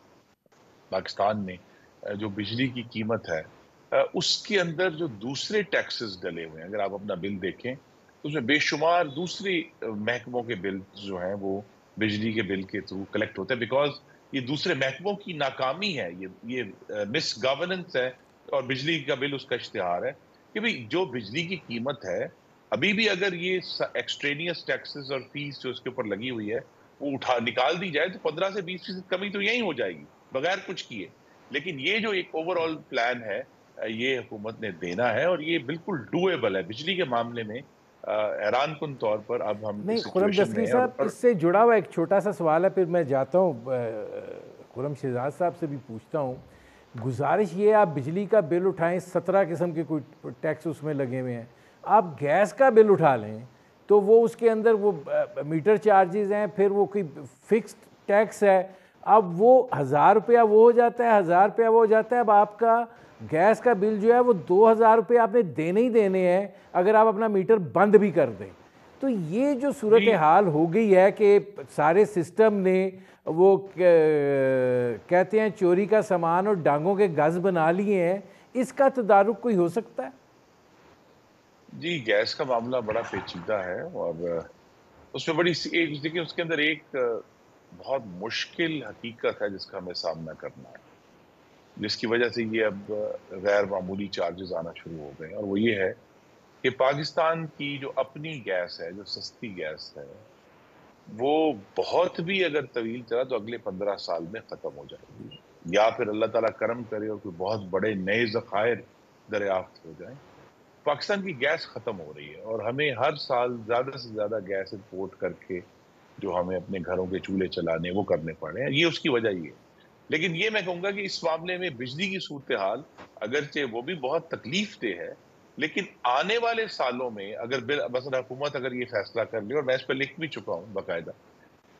[SPEAKER 2] پاکستان میں جو بجلی کی قیمت ہے اس کے اندر جو دوسرے ٹیکسز ڈلے ہوئے ہیں, اگر آپ اپنا بل دیکھیں تو اس میں بے شمار دوسری محکموں کے بل جو ہیں وہ بجلی کے بل کے تھرو کلیکٹ ہوتے ہیں بیکاز یہ دوسرے محکموں کی ناکامی ہے, یہ یہ مس گورننس ہے اور بجلی کا بل اس کا اشتہار ہے کہ بھئی جو بجلی کی قیمت ہے ابھی بھی اگر یہ ایکسٹرینیس ٹیکسز اور فیس جو اس کے اوپر لگی ہوئی ہے وہ اٹھا نکال دی جائے تو پندرہ سے بیس فیصد کمی تو یہی ہو جائے گی بغیر کچھ کیے. لیکن یہ جو ایک اوور آل پلان ہے یہ حکومت نے دینا ہے اور یہ بالکل ڈویبل ہے. بجلی کے معاملے میں حیران کن طور پر اب ہم
[SPEAKER 1] نہیں,
[SPEAKER 2] اس
[SPEAKER 1] خرم
[SPEAKER 2] سچویشن میں
[SPEAKER 1] دستگیر
[SPEAKER 2] ہیں.
[SPEAKER 1] صاحب
[SPEAKER 2] اور
[SPEAKER 1] اس سے جڑا ہوا ایک چھوٹا سا سوال ہے, پھر میں جاتا ہوں خرم شہزاد صاحب سے بھی پوچھتا ہوں. گزارش یہ ہے آپ بجلی کا بل اٹھائیں, سترہ قسم کے کوئی ٹیکس اس میں لگے ہوئے ہیں. آپ گیس کا بل اٹھا لیں تو وہ اس کے اندر وہ میٹر چارجز ہیں, پھر وہ کوئی فکسڈ ٹیکس ہے. اب وہ ہزار روپیہ وہ ہو جاتا ہے, ہزار روپیہ وہ ہو جاتا ہے. اب آپ کا گیس کا بل جو ہے وہ دو ہزار روپے آپ نے دینے ہی دینے ہیں اگر آپ اپنا میٹر بند بھی کر دیں. تو یہ جو صورتحال ہو گئی ہے کہ سارے سسٹم نے وہ کہتے ہیں چوری کا سامان اور ڈانگوں کے گز بنا لیے ہیں, اس کا تدارک کوئی ہو سکتا ہے؟
[SPEAKER 2] جی, گیس کا معاملہ بڑا پیچیدہ ہے اور اس میں بڑی ایک دیکھیں اس کے اندر ایک بہت مشکل حقیقت ہے جس کا ہمیں سامنا کرنا ہے, جس کی وجہ سے یہ اب غیر معمولی چارجز آنا شروع ہو گئے ہیں. اور وہ یہ ہے کہ پاکستان کی جو اپنی گیس ہے, جو سستی گیس ہے, وہ بہت بھی اگر طویل چلا تو اگلے پندرہ سال میں ختم ہو جائے گی, یا پھر اللہ تعالیٰ کرم کرے اور کوئی بہت بڑے نئے ذخائر دریافت ہو جائیں. پاکستان کی گیس ختم ہو رہی ہے اور ہمیں ہر سال زیادہ سے زیادہ گیس امپورٹ کر کے جو ہمیں اپنے گھروں کے چولہے چلانے وہ کرنے پڑ رہے ہیں. یہ اس کی وجہ یہ ہے. لیکن یہ میں کہوں گا کہ اس معاملے میں بجلی کی صورتحال اگرچہ وہ بھی بہت تکلیف دہ ہے, لیکن آنے والے سالوں میں اگر مثلا حکومت اگر یہ فیصلہ کر لے, اور میں اس پہ لکھ بھی چکا ہوں باقاعدہ,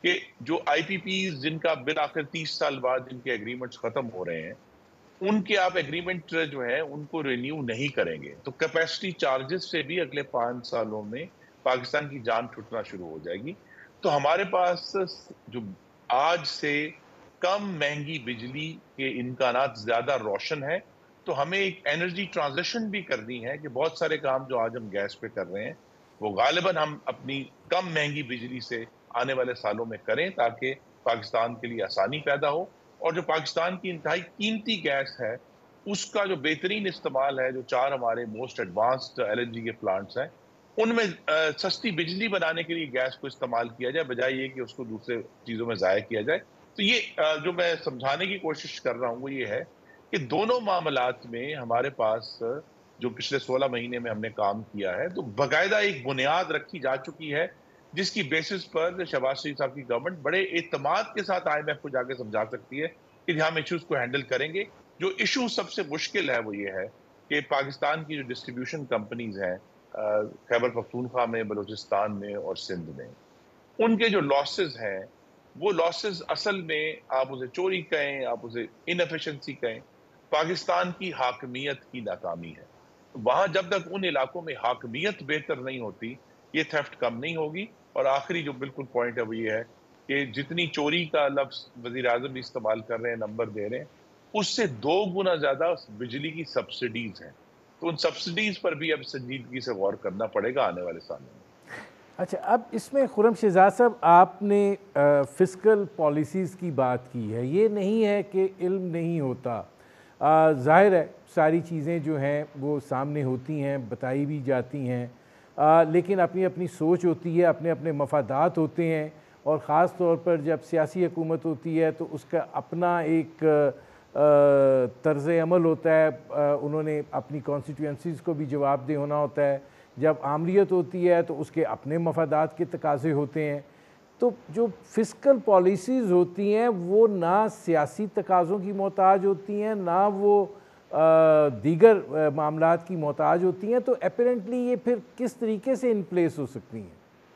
[SPEAKER 2] کہ جو آئی پی پیز جن کا بالآخر تیس سال بعد جن کے ایگریمنٹس ختم ہو رہے ہیں ان کے آپ ایگریمنٹ جو ہے ان کو رینیو نہیں کریں گے تو کیپیسٹی چارجز سے بھی اگلے پانچ سالوں میں پاکستان کی جان چھٹنا شروع ہو جائے گی. تو ہمارے پاس جو آج سے کم مہنگی بجلی کے امکانات زیادہ روشن ہے تو ہمیں ایک انرجی ٹرانزیشن بھی کرنی ہے کہ بہت سارے کام جو آج ہم گیس پہ کر رہے ہیں وہ غالباً ہم اپنی کم مہنگی بجلی سے آنے والے سالوں میں کریں تاکہ پاکستان کے لیے آسانی پیدا ہو اور جو پاکستان کی انتہائی قیمتی گیس ہے اس کا جو بہترین استعمال ہے جو چار ہمارے most advanced L N G کے پلانٹس ہیں ان میں سستی بجلی بنانے کے لیے گیس کو استعمال کیا جائے بجائے یہ کہ اس کو دوسرے چیزوں میں ضائع کیا جائے. تو یہ جو میں سمجھانے کی کوشش کر رہا ہوں وہ یہ ہے کہ دونوں معاملات میں ہمارے پاس جو پچھلے سولہ مہینے میں ہم نے کام کیا ہے تو باقاعدہ ایک بنیاد رکھی جا چکی ہے جس کی بیسس پر شہباز شریف صاحب کی گورنمنٹ بڑے اعتماد کے ساتھ آئی ایم ایف کو جا کے سمجھا سکتی ہے کہ ہم ایشوز کو ہینڈل کریں گے. جو ایشو سب سے مشکل ہے وہ یہ ہے کہ پاکستان کی جو ڈسٹریبیوشن کمپنیز ہیں خیبر پختونخوا میں بلوچستان میں اور سندھ میں ان کے جو لاسز ہیں وہ لاسز اصل میں آپ اسے چوری کہیں آپ اسے انفیشنسی کہیں پاکستان کی حاکمیت کی ناکامی ہے. وہاں جب تک ان علاقوں میں حاکمیت بہتر نہیں ہوتی یہ تھیفٹ کم نہیں ہوگی. اور آخری جو بالکل پوائنٹ ہے وہ یہ ہے کہ جتنی چوری کا لفظ وزیر اعظم بھی استعمال کر رہے ہیں نمبر دے رہے ہیں اس سے دو گنا زیادہ بجلی کی سبسڈیز ہیں تو ان سبسڈیز پر بھی اب سنجیدگی سے غور کرنا پڑے گا آنے والے سالوں میں.
[SPEAKER 1] اچھا اب اس میں خرم شہزاد صاحب آپ نے فسکل پالیسیز کی بات کی ہے یہ نہیں ہے کہ علم نہیں ہوتا ظاہر ہے ساری چیزیں جو ہیں وہ سامنے ہوتی ہیں بتائی بھی جاتی ہیں لیکن اپنی اپنی سوچ ہوتی ہے اپنے اپنے مفادات ہوتے ہیں اور خاص طور پر جب سیاسی حکومت ہوتی ہے تو اس کا اپنا ایک طرز عمل ہوتا ہے انہوں نے اپنی کانسٹیٹوئنسیز کو بھی جواب دہ ہونا ہوتا ہے. جب عامریت ہوتی ہے تو اس کے اپنے مفادات کے تقاضے ہوتے ہیں. تو جو فسکل پالیسیز ہوتی ہیں وہ نہ سیاسی تقاضوں کی محتاج ہوتی ہیں نہ وہ دیگر معاملات کی محتاج ہوتی ہیں تو اپیرنٹلی یہ پھر کس طریقے سے ان پلیس ہو سکتی ہیں؟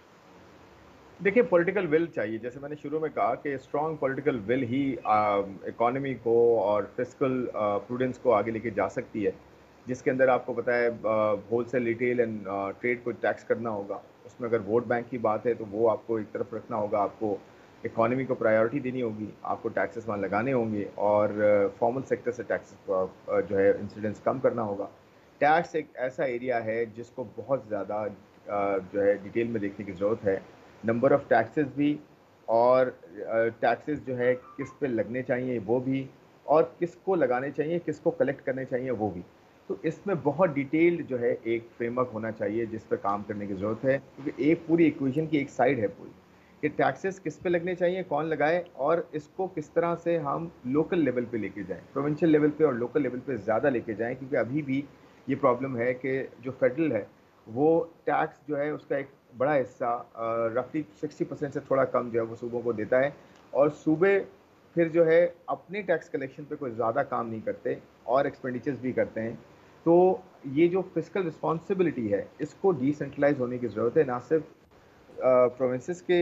[SPEAKER 3] دیکھیں پولیٹیکل ول چاہیے جیسے میں نے شروع میں کہا کہ اسٹرانگ پولیٹیکل ول ہی اکانومی کو اور فسکل پروڈنس کو آگے لے کے جا سکتی ہے جس کے اندر آپ کو پتہ ہے wholesale retail and trade کو ٹیکس کرنا ہوگا. اس میں اگر ووٹ بینک کی بات ہے تو وہ آپ کو ایک طرف رکھنا ہوگا آپ کو اکانومی کو پرائیورٹی دینی ہوگی آپ کو ٹیکسز وہاں لگانے ہوں گے اور فارمل سیکٹر سے ٹیکسز جو ہے انسیڈنس کم کرنا ہوگا. ٹیکس ایک ایسا ایریا ہے جس کو بہت زیادہ جو ہے ڈیٹیل میں دیکھنے کی ضرورت ہے. نمبر آف ٹیکسز بھی اور ٹیکسز جو ہے کس پہ لگنے چاہیے وہ بھی اور کس کو لگانے چاہیے کس کو کلیکٹ کرنے چاہیے وہ بھی. تو اس میں بہت ڈیٹیلڈ جو ہے ایک فریم ورک ہونا چاہیے جس پہ کام کرنے کی ضرورت ہے کیونکہ ایک پوری ایکویشن کی ایک سائڈ ہے پوری کہ ٹیکسز کس پہ لگنے چاہیے کون لگائے اور اس کو کس طرح سے ہم لوکل لیول پہ لے کے جائیں پروونشل لیول پہ اور لوکل لیول پہ زیادہ لے کے جائیں کیونکہ ابھی بھی یہ پرابلم ہے کہ جو فیڈرل ہے وہ ٹیکس جو ہے اس کا ایک بڑا حصہ رفلی سکسٹی پرسینٹ سے تھوڑا کم جو ہے وہ صوبوں کو دیتا ہے اور صوبے پھر جو ہے اپنی ٹیکس کلیکشن پہ کوئی زیادہ کام نہیں کرتے اور ایکسپینڈیچرز بھی کرتے ہیں. تو یہ جو فسکل رسپانسبلٹی ہے اس کو ڈی سینٹرلائز ہونے کی ضرورت ہے نہ صرف پروونسز کے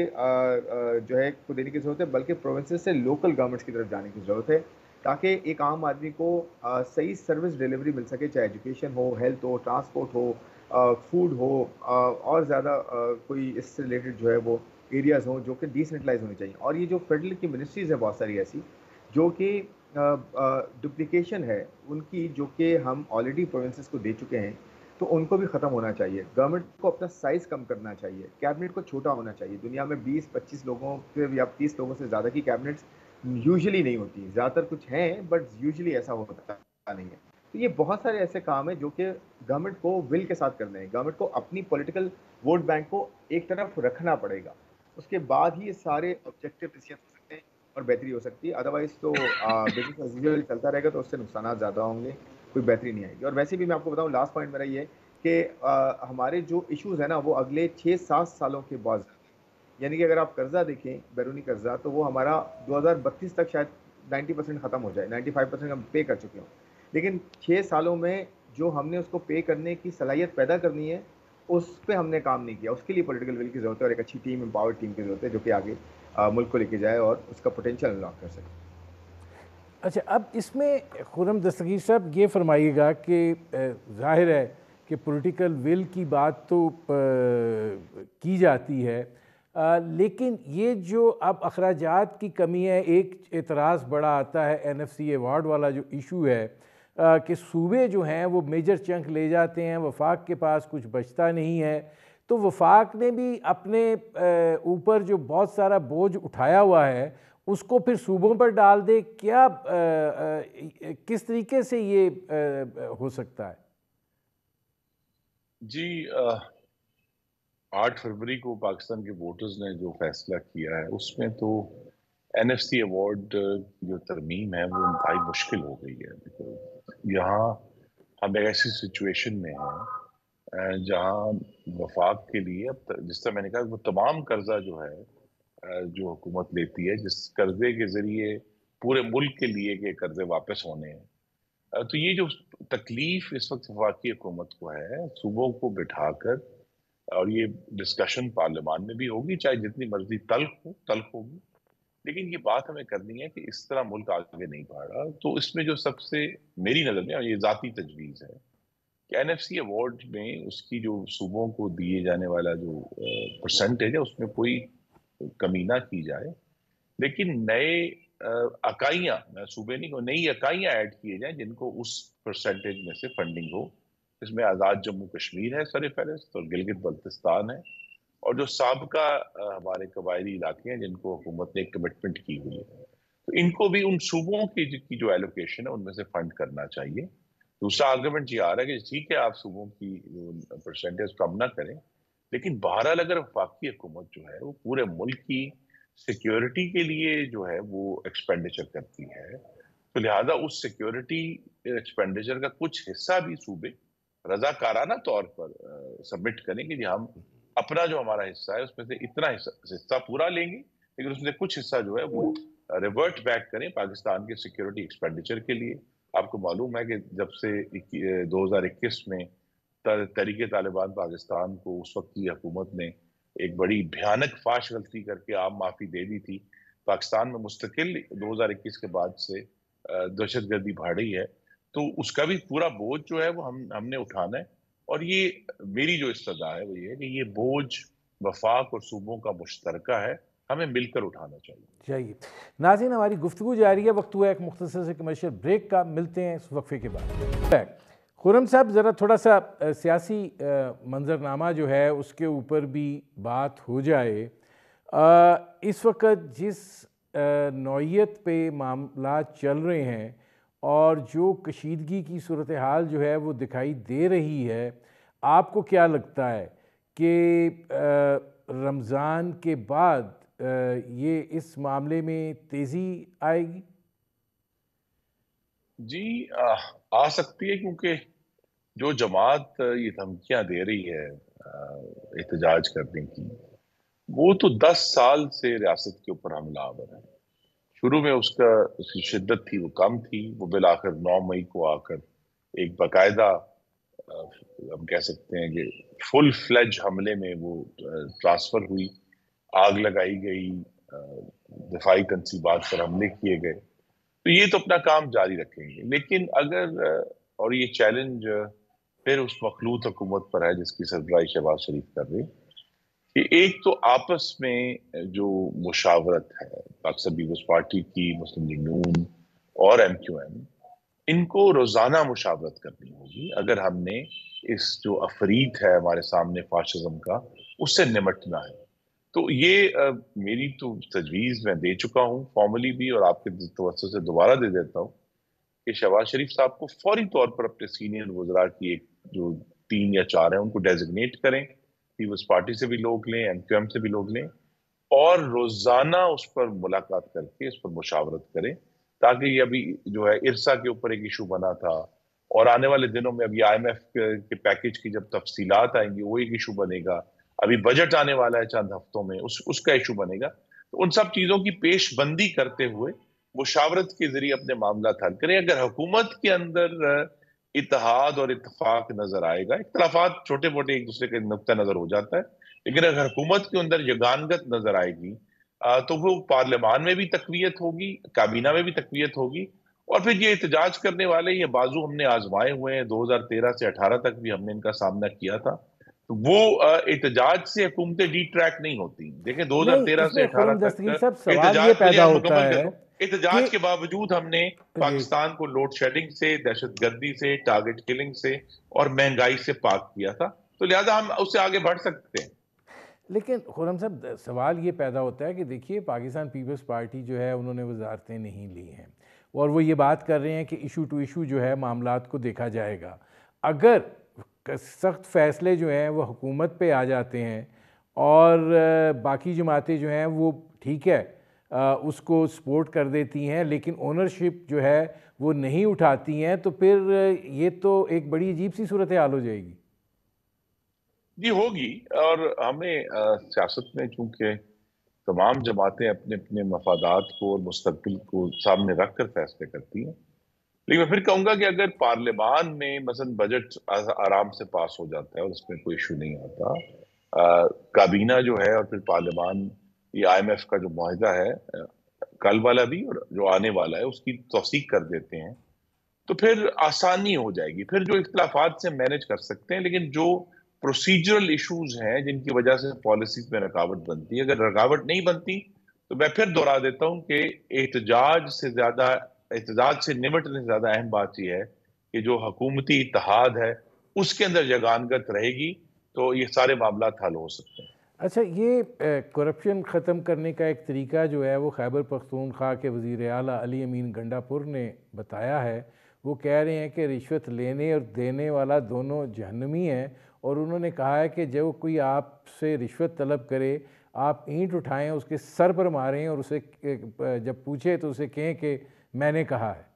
[SPEAKER 3] جو ہے کو دینے کی ضرورت ہے بلکہ پروونسز سے لوکل گورنمنٹس کی طرف جانے کی ضرورت ہے تاکہ ایک عام آدمی کو صحیح سروس ڈیلیوری مل سکے چاہے ایجوکیشن ہو ہیلتھ ہو ٹرانسپورٹ ہو فوڈ ہو اور زیادہ کوئی اس سے ریلیٹڈ جو ہے وہ ایریاز ہوں جو کہ ڈی سینٹرلائز ہونی چاہیے. اور یہ جو فیڈرل کی منسٹریز ہے بہت ساری ایسی جو کہ ڈپلیکیشن ہے ان کی جو کہ ہم آلریڈی پروونسز کو دے چکے ہیں تو ان کو بھی ختم ہونا چاہیے. گورنمنٹ کو اپنا سائز کم کرنا چاہیے کیبنٹ کو چھوٹا ہونا چاہیے. دنیا میں بیس پچیس لوگوں سے یا تیس لوگوں سے زیادہ کی کیبنٹس یوزلی نہیں ہوتی زیادہ تر کچھ ہیں بٹ یوزلی ایسا ہوتا نہیں ہے. تو یہ بہت سارے ایسے کام ہیں جو کہ گورنمنٹ کو ول کے ساتھ کرنے ہیں. گورنمنٹ کو اپنی پولیٹیکل ووٹ بینک کو ایک طرف رکھنا پڑے گا اس کے بعد ہی یہ سارے آبجیکٹیو اچیو ہو سکتے ہیں اور بہتری ہو سکتی ہے. ادروائز تو بزنس ایز یوزول چلتا رہے گا تو اس سے نقصانات زیادہ ہوں گے کوئی بہتری نہیں آئے گی. اور ویسے بھی میں آپ کو بتاؤں لاسٹ پوائنٹ میرا یہ ہے کہ ہمارے جو ایشوز ہیں نا وہ اگلے چھ سات سالوں کے بعد یعنی کہ اگر آپ قرضہ دیکھیں بیرونی قرضہ تو وہ ہمارا دو ہزار بتیس تک شاید نائنٹی پرسینٹ ختم ہو جائے نائنٹی فائیو پرسینٹ ہم پے کر چکے ہوں لیکن چھ سالوں میں جو ہم نے اس کو پے کرنے کی صلاحیت پیدا کرنی ہے اس پہ ہم نے کام نہیں کیا. اس کے لیے پولیٹیکل ول کی ضرورت ہے اور ایک اچھی ٹیم امپاور ٹیم کی ضرورت ہے جو کہ آگے ملک کو لے کے جائے اور اس کا پوٹینشیل انلاک کر سکے۔
[SPEAKER 1] اچھا، اب اس میں خرم دستگیر صاحب یہ فرمائیے گا کہ ظاہر ہے کہ پولیٹیکل ول کی بات تو کی جاتی ہے، لیکن یہ جو اب اخراجات کی کمی ہے، ایک اعتراض بڑا آتا ہے این ایف سی ایوارڈ والا جو ایشو ہے کہ صوبے جو ہیں وہ میجر چنک لے جاتے ہیں، وفاق کے پاس کچھ بچتا نہیں ہے، تو وفاق نے بھی اپنے اوپر جو بہت سارا بوجھ اٹھایا ہوا ہے اس کو پھر صوبوں پر ڈال دے، کیا کس طریقے سے یہ ہو سکتا ہے؟
[SPEAKER 2] جی، آٹھ فروری کو پاکستان کے ووٹرز نے جو فیصلہ کیا ہے اس میں تو این ایف سی ایوارڈ جو ترمیم ہے وہ انتہائی مشکل ہو گئی ہے۔ یہاں ہم ایک ایسی سچویشن میں ہیں جہاں وفاق کے لیے اب جس طرح میں نے کہا وہ تمام قرضہ جو ہے جو حکومت لیتی ہے، جس قرضے کے ذریعے پورے ملک کے لیے کہ قرضے واپس ہونے ہیں، تو یہ جو تکلیف اس وقت وفاقی حکومت کو ہے، صوبوں کو بٹھا کر، اور یہ ڈسکشن پارلیمان میں بھی ہوگی، چاہے جتنی مرضی تلخ ہو تلخ ہوگی، لیکن یہ بات ہمیں کرنی ہے کہ اس طرح ملک آگے نہیں بڑھ رہا۔ تو اس میں جو سب سے میری نظر میں، اور یہ ذاتی تجویز ہے کہ این ایف سی ایوارڈ میں اس کی جو صوبوں کو دیے جانے والا جو پرسنٹیج ہے اس میں کوئی کمی نہ کی جائے، لیکن نئے اکائیاں، صوبے نہیں، نئی اکائیاں ایڈ کیے جائیں جن کو اس پرسنٹیج میں سے فنڈنگ ہو۔ اس میں آزاد جموں کشمیر ہے سر فہرست، اور گلگت بلتستان ہے، اور جو سابقہ ہمارے قبائلی علاقے ہیں جن کو حکومت نے کمٹمنٹ کی ہوئی ہے، تو ان کو بھی ان صوبوں کی جو ایلوکیشن ہے ان میں سے فنڈ کرنا چاہیے۔ دوسرا آرگومنٹ یہ آ رہا ہے کہ ٹھیک ہے آپ صوبوں کی پرسنٹیج کم نہ کریں، لیکن بہرحال اگر وفاقی حکومت جو ہے وہ پورے ملک کی سیکیورٹی کے لیے جو ہے وہ ایکسپینڈیچر کرتی ہے، تو لہٰذا اس سیکیورٹی ایکسپینڈیچر کا کچھ حصہ بھی صوبے رضاکارانہ طور پر سبمٹ کریں کہ جی ہم اپنا جو ہمارا حصہ ہے اس میں سے اتنا حصہ پورا لیں گے، لیکن اس میں سے کچھ حصہ جو ہے وہ ریورٹ بیک کریں پاکستان کے سیکیورٹی ایکسپینڈیچر کے لیے۔ آپ کو معلوم ہے کہ جب سے دو ہزار اکیس میں تحریک طالبان پاکستان کو اس وقت کی حکومت نے ایک بڑی بھیانک فاش غلطی کر کے عام معافی دے دی تھی، پاکستان میں مستقل دو ہزار اکیس کے بعد سے دہشت گردی بڑھ رہی ہے، تو اس کا بھی پورا بوجھ جو ہے وہ ہم ہم نے اٹھانا ہے، اور یہ میری جو استدعا ہے وہ یہ ہے کہ یہ بوجھ وفاق اور صوبوں کا مشترکہ ہے، ہمیں مل کر اٹھانا چاہیے
[SPEAKER 1] چاہیے ناظرین، ہماری گفتگو جاری ہے، وقت ہوا ایک مختصر سے کمرشل بریک کا، ملتے ہیں اس وقفے کے بعد۔ خرم صاحب، ذرا تھوڑا سا سیاسی منظرنامہ جو ہے اس کے اوپر بھی بات ہو جائے۔ اس وقت جس نوعیت پہ معاملات چل رہے ہیں اور جو کشیدگی کی صورتحال جو ہے وہ دکھائی دے رہی ہے، آپ کو کیا لگتا ہے کہ رمضان کے بعد یہ اس معاملے میں تیزی آئے گی؟
[SPEAKER 2] جی آ سکتی ہے، کیونکہ جو جماعت یہ دھمکیاں دے رہی ہے احتجاج کرنے کی، وہ تو دس سال سے ریاست کے اوپر حملہ آور ہے۔ شروع میں اس کا اس کی شدت تھی وہ کم تھی، وہ بالآخر نو مئی کو آ کر ایک باقاعدہ ہم کہہ سکتے ہیں کہ فل فلیج حملے میں وہ ٹرانسفر ہوئی، آگ لگائی گئی، دفاعی تنصیبات پر حملے کیے گئے۔ تو یہ تو اپنا کام جاری رکھیں گے، لیکن اگر، اور یہ چیلنج پھر اس مخلوط حکومت پر ہے جس کی سربراہی شہباز شریف کر رہی، کہ ایک تو آپس میں جو مشاورت ہے پاکستان پیپلز پارٹی کی، مسلم لیگ نون اور ایم کیو ایم، ان کو روزانہ مشاورت کرنی ہوگی اگر ہم نے اس جو افریت ہے ہمارے سامنے فاشزم کا، اس سے نمٹنا ہے۔ تو یہ میری تو تجویز میں دے چکا ہوں فارملی بھی، اور آپ کے توسط سے دوبارہ دے دیتا ہوں کہ شہباز شریف صاحب کو فوری طور پر اپنے سینئر وزراء کی ایک جو تین یا چار ہیں ان کو ڈیزگنیٹ کریں، پیپلز پارٹی سے بھی لوگ لیں، ایم کیو ایم سے بھی لوگ لیں، اور روزانہ اس پر ملاقات کر کے اس پر مشاورت کریں، تاکہ یہ ابھی جو ہے ارسا کے اوپر ایک ایشو بنا تھا، اور آنے والے دنوں میں ابھی آئی ایم ایف کے پیکج کی جب تفصیلات آئیں گی وہ ایک ایشو بنے گا، ابھی بجٹ آنے والا ہے چند ہفتوں میں، اس اس کا ایشو بنے گا۔ تو ان سب چیزوں کی پیش بندی کرتے ہوئے مشاورت کے ذریعے اپنے معاملات حل کریں۔ اگر حکومت کے اندر اتحاد اور اتفاق نظر آئے گا، اختلافات چھوٹے موٹے ایک دوسرے کے نقطہ نظر ہو جاتا ہے، لیکن اگر حکومت کے اندر یگانگت نظر آئے گی، تو وہ پارلیمان میں بھی تقویت ہوگی، کابینہ میں بھی تقویت ہوگی، اور پھر یہ احتجاج کرنے والے یہ بازو ہم نے آزمائے ہوئے ہیں، دو ہزار تیرہ سے اٹھارہ تک بھی ہم نے ان کا سامنا کیا تھا، تو وہ احتجاج سے حکومتیں ڈی ٹریک نہیں ہوتی. دیکھیں دو ہزار
[SPEAKER 1] نہیں،
[SPEAKER 2] تیرہ
[SPEAKER 1] اس
[SPEAKER 2] سے
[SPEAKER 1] میں
[SPEAKER 2] اٹھارہ
[SPEAKER 1] خرم
[SPEAKER 2] تک
[SPEAKER 1] دستگیر صاحب سوال یہ
[SPEAKER 2] احتجاج پہ
[SPEAKER 1] پیدا ہوتا
[SPEAKER 2] مکمل کر
[SPEAKER 1] ہے
[SPEAKER 2] دو،
[SPEAKER 1] کہ
[SPEAKER 2] احتجاج کے باوجود ہم نے
[SPEAKER 1] جی
[SPEAKER 2] پاکستان کو لوڈ شیڈنگ سے، دہشت گردی سے، ٹارگٹ کلنگ سے اور مہنگائی سے پاک کیا تھا، تو لہذا ہم اس سے آگے بڑھ سکتے ہیں.
[SPEAKER 1] لیکن خرم صاحب سوال یہ پیدا ہوتا ہے کہ دیکھیے پاکستان پیپلز پارٹی جو ہے انہوں نے وزارتیں نہیں لی ہیں، اور وہ یہ بات کر رہے ہیں کہ ایشو ٹو ایشو جو ہے معاملات کو دیکھا جائے گا. اگر سخت فیصلے جو ہیں وہ حکومت پہ آ جاتے ہیں اور باقی جماعتیں جو ہیں وہ ٹھیک ہے اس کو سپورٹ کر دیتی ہیں لیکن اونرشپ جو ہے وہ نہیں اٹھاتی ہیں، تو پھر یہ تو ایک بڑی عجیب سی صورتحال ہو جائے گی.
[SPEAKER 2] جی ہوگی، اور ہمیں سیاست میں چونکہ تمام جماعتیں اپنے اپنے مفادات کو اور مستقبل کو سامنے رکھ کر فیصلے کرتی ہیں، لیکن میں پھر کہوں گا کہ اگر پارلیمان میں مثلا بجٹ آرام سے پاس ہو جاتا ہے اور اس میں کوئی ایشو نہیں آتا، کابینہ جو ہے اور پھر پارلیمان یہ آئی ایم ایف کا جو معاہدہ ہے کل والا بھی اور جو آنے والا ہے اس کی توثیق کر دیتے ہیں، تو پھر آسانی ہو جائے گی. پھر جو اختلافات سے مینج کر سکتے ہیں، لیکن جو پروسیجرل ایشوز ہیں جن کی وجہ سے پالیسیز میں رکاوٹ بنتی ہے، اگر رکاوٹ نہیں بنتی تو میں پھر دہرا دیتا ہوں کہ احتجاج سے زیادہ احتجاج سے نمٹنے سے زیادہ اہم بات یہ ہے کہ جو حکومتی اتحاد ہے اس کے اندر یگانگت رہے گی تو یہ سارے معاملات حل ہو سکتے ہیں.
[SPEAKER 1] اچھا، یہ کرپشن ختم کرنے کا ایک طریقہ جو ہے وہ خیبر پختونخوا کے وزیر اعلیٰ علی امین گنڈا پور نے بتایا ہے. وہ کہہ رہے ہیں کہ رشوت لینے اور دینے والا دونوں جہنمی ہیں، اور انہوں نے کہا ہے کہ جو کوئی آپ سے رشوت طلب کرے آپ اینٹ اٹھائیں اس کے سر پر ماریں اور اسے جب پوچھے تو اسے کہیں کہ میں نے کہا ہے.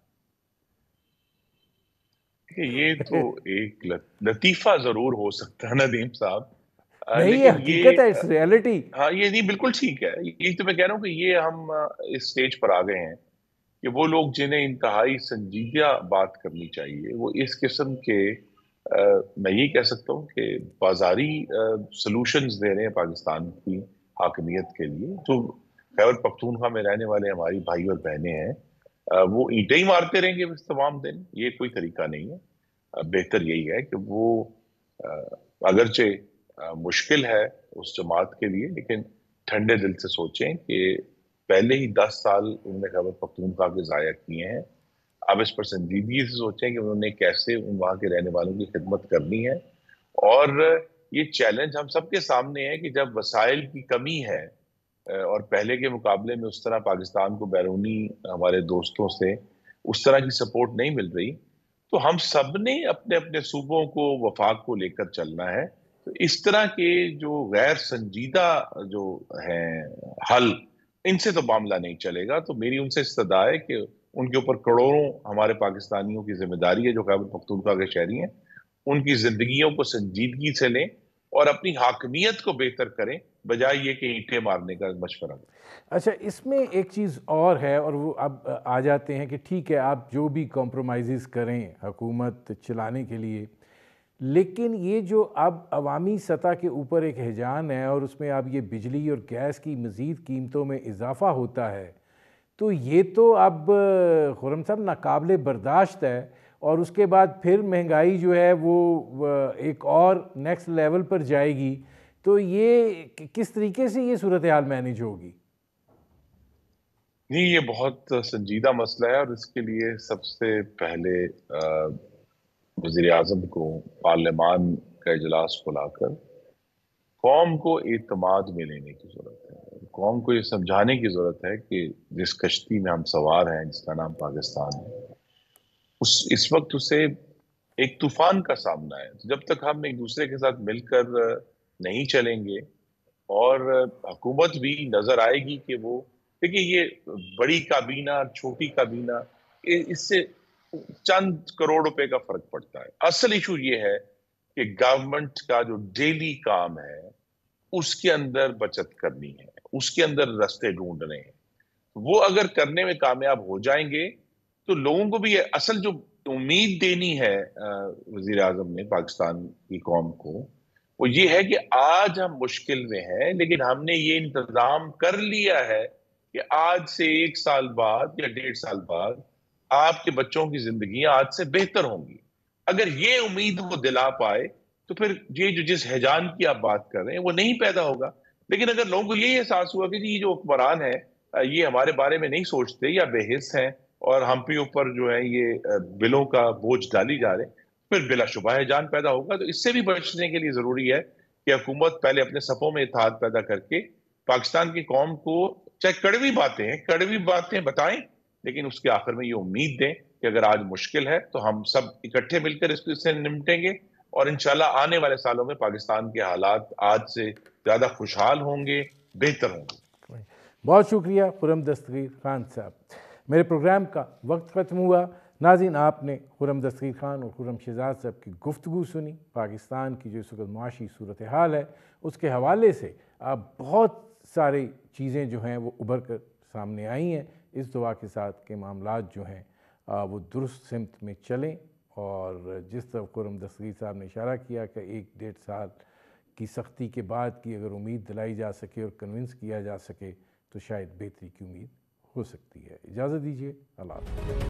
[SPEAKER 2] یہ تو ایک لطیفہ ضرور ہو سکتا ہے ندیم صاحب،
[SPEAKER 1] نہیں یہ
[SPEAKER 2] لیکن
[SPEAKER 1] حقیقت ہے، اٹس ریئلٹی.
[SPEAKER 2] ہاں یہ نہیں بالکل ٹھیک ہے. یہ تو میں کہہ رہا ہوں کہ یہ ہم اس سٹیج پر آ گئے ہیں کہ وہ لوگ جنہیں انتہائی سنجیدہ بات کرنی چاہیے وہ اس قسم کے میں یہ کہہ سکتا ہوں کہ بازاری سلوشنز دے رہے ہیں پاکستان کی حاکمیت کے لیے. جو خیبر پختونخوا میں رہنے والے ہماری بھائی اور بہنیں ہیں وہ اینٹیں ہی مارتے رہیں گے اس تمام دن، یہ کوئی طریقہ نہیں ہے. بہتر یہی ہے کہ وہ اگرچہ مشکل ہے اس جماعت کے لیے لیکن ٹھنڈے دل سے سوچیں کہ پہلے ہی دس سال انہوں نے خیبر پختونخوا کے ضائع کیے ہیں، اب اس پر سنجیدگی سے سوچیں کہ انہوں نے کیسے ان وہاں کے رہنے والوں کی خدمت کرنی ہے. اور یہ چیلنج ہم سب کے سامنے ہے کہ جب وسائل کی کمی ہے اور پہلے کے مقابلے میں اس طرح پاکستان کو بیرونی ہمارے دوستوں سے اس طرح کی سپورٹ نہیں مل رہی، تو ہم سب نے اپنے اپنے صوبوں کو وفاق کو لے کر چلنا ہے. تو اس طرح کے جو غیر سنجیدہ جو ہیں حل، ان سے تو معاملہ نہیں چلے گا. تو میری ان سے استدعا ہے کہ ان کے اوپر کروڑوں ہمارے پاکستانیوں کی ذمہ داری ہے جو خیبر پختونخوا کے شہری ہیں، ان کی زندگیوں کو سنجیدگی سے لیں اور اپنی حاکمیت کو بہتر کریں بجائے یہ کہ اینٹیں مارنے کا مشورہ دیں.
[SPEAKER 1] اچھا، اس میں ایک چیز اور ہے اور وہ اب آ جاتے ہیں کہ ٹھیک ہے آپ جو بھی کمپرومائزز کریں حکومت چلانے کے لیے، لیکن یہ جو اب عوامی سطح کے اوپر ایک ہیجان ہے اور اس میں اب یہ بجلی اور گیس کی مزید قیمتوں میں اضافہ ہوتا ہے، تو یہ تو اب خرم صاحب ناقابل برداشت ہے. اور اس کے بعد پھر مہنگائی جو ہے وہ ایک اور نیکسٹ لیول پر جائے گی. تو یہ کس طریقے سے یہ صورتحال مینیج ہوگی؟
[SPEAKER 2] نہیں، یہ بہت سنجیدہ مسئلہ ہے اور اس کے لیے سب سے پہلے وزیر اعظم کو پارلیمان کا اجلاس بلا کر قوم کو اعتماد میں لینے کی ضرورت ہے. قوم کو یہ سمجھانے کی ضرورت ہے کہ جس کشتی میں ہم سوار ہیں جس کا نام پاکستان ہے اس اس وقت اسے ایک طوفان کا سامنا ہے. جب تک ہم ایک دوسرے کے ساتھ مل کر نہیں چلیں گے اور حکومت بھی نظر آئے گی کہ وہ دیکھیے یہ بڑی کابینہ چھوٹی کابینہ اس سے چند کروڑ روپے کا فرق پڑتا ہے. اصل ایشو یہ ہے کہ گورنمنٹ کا جو ڈیلی کام ہے اس کے اندر بچت کرنی ہے، اس کے اندر رستے ڈھونڈنے ہیں. وہ اگر کرنے میں کامیاب ہو جائیں گے تو لوگوں کو بھی اصل جو امید دینی ہے وزیر اعظم نے پاکستان کی قوم کو وہ یہ ہے کہ آج ہم مشکل میں ہیں، لیکن ہم نے یہ انتظام کر لیا ہے کہ آج سے ایک سال بعد یا ڈیڑھ سال بعد آپ کے بچوں کی زندگیاں آج سے بہتر ہوں گی۔ اگر یہ امید وہ دلا پائے تو پھر یہ جو جس ہیجان کی آپ بات کر رہے ہیں وہ نہیں پیدا ہوگا۔ لیکن اگر لوگوں کو یہ احساس ہوا کہ یہ جو حکمران ہے یہ ہمارے بارے میں نہیں سوچتے یا بے حس ہیں اور ہم پہ اوپر جو ہے یہ بلوں کا بوجھ ڈالی جا رہے ہیں، پھر بلا شبہ ہیجان پیدا ہوگا۔ تو اس سے بھی بچنے کے لیے ضروری ہے کہ حکومت پہلے اپنے صفوں میں اتحاد پیدا کر کے پاکستان کی قوم کو چاہے کڑوی باتیں ہیں کڑوی باتیں بتائیں، لیکن اس کے آخر میں یہ امید دیں کہ اگر آج مشکل ہے تو ہم سب اکٹھے مل کر اس سے نمٹیں گے، اور انشاءاللہ آنے والے سالوں میں پاکستان کے حالات آج سے زیادہ خوشحال ہوں گے، بہتر ہوں گے۔
[SPEAKER 1] بہت شکریہ خرم دستگیر خان صاحب۔ میرے پروگرام کا وقت ختم ہوا۔ ناظرین، آپ نے خرم دستگیر خان اور خرم شہزاد صاحب کی گفتگو سنی۔ پاکستان کی جو اس وقت معاشی صورتحال ہے اس کے حوالے سے آپ بہت ساری چیزیں جو ہیں وہ ابھر کر سامنے آئی ہیں۔ اس دعا کے ساتھ کہ معاملات جو ہیں وہ درست سمت میں چلیں، اور جس طرح خرم دستگیر صاحب نے اشارہ کیا کہ ایک ڈیڑھ سال کی سختی کے بعد کی اگر امید دلائی جا سکے اور کنونس کیا جا سکے تو شاید بہتری کی امید ہو سکتی ہے۔ اجازت دیجیے، اللہ حافظ۔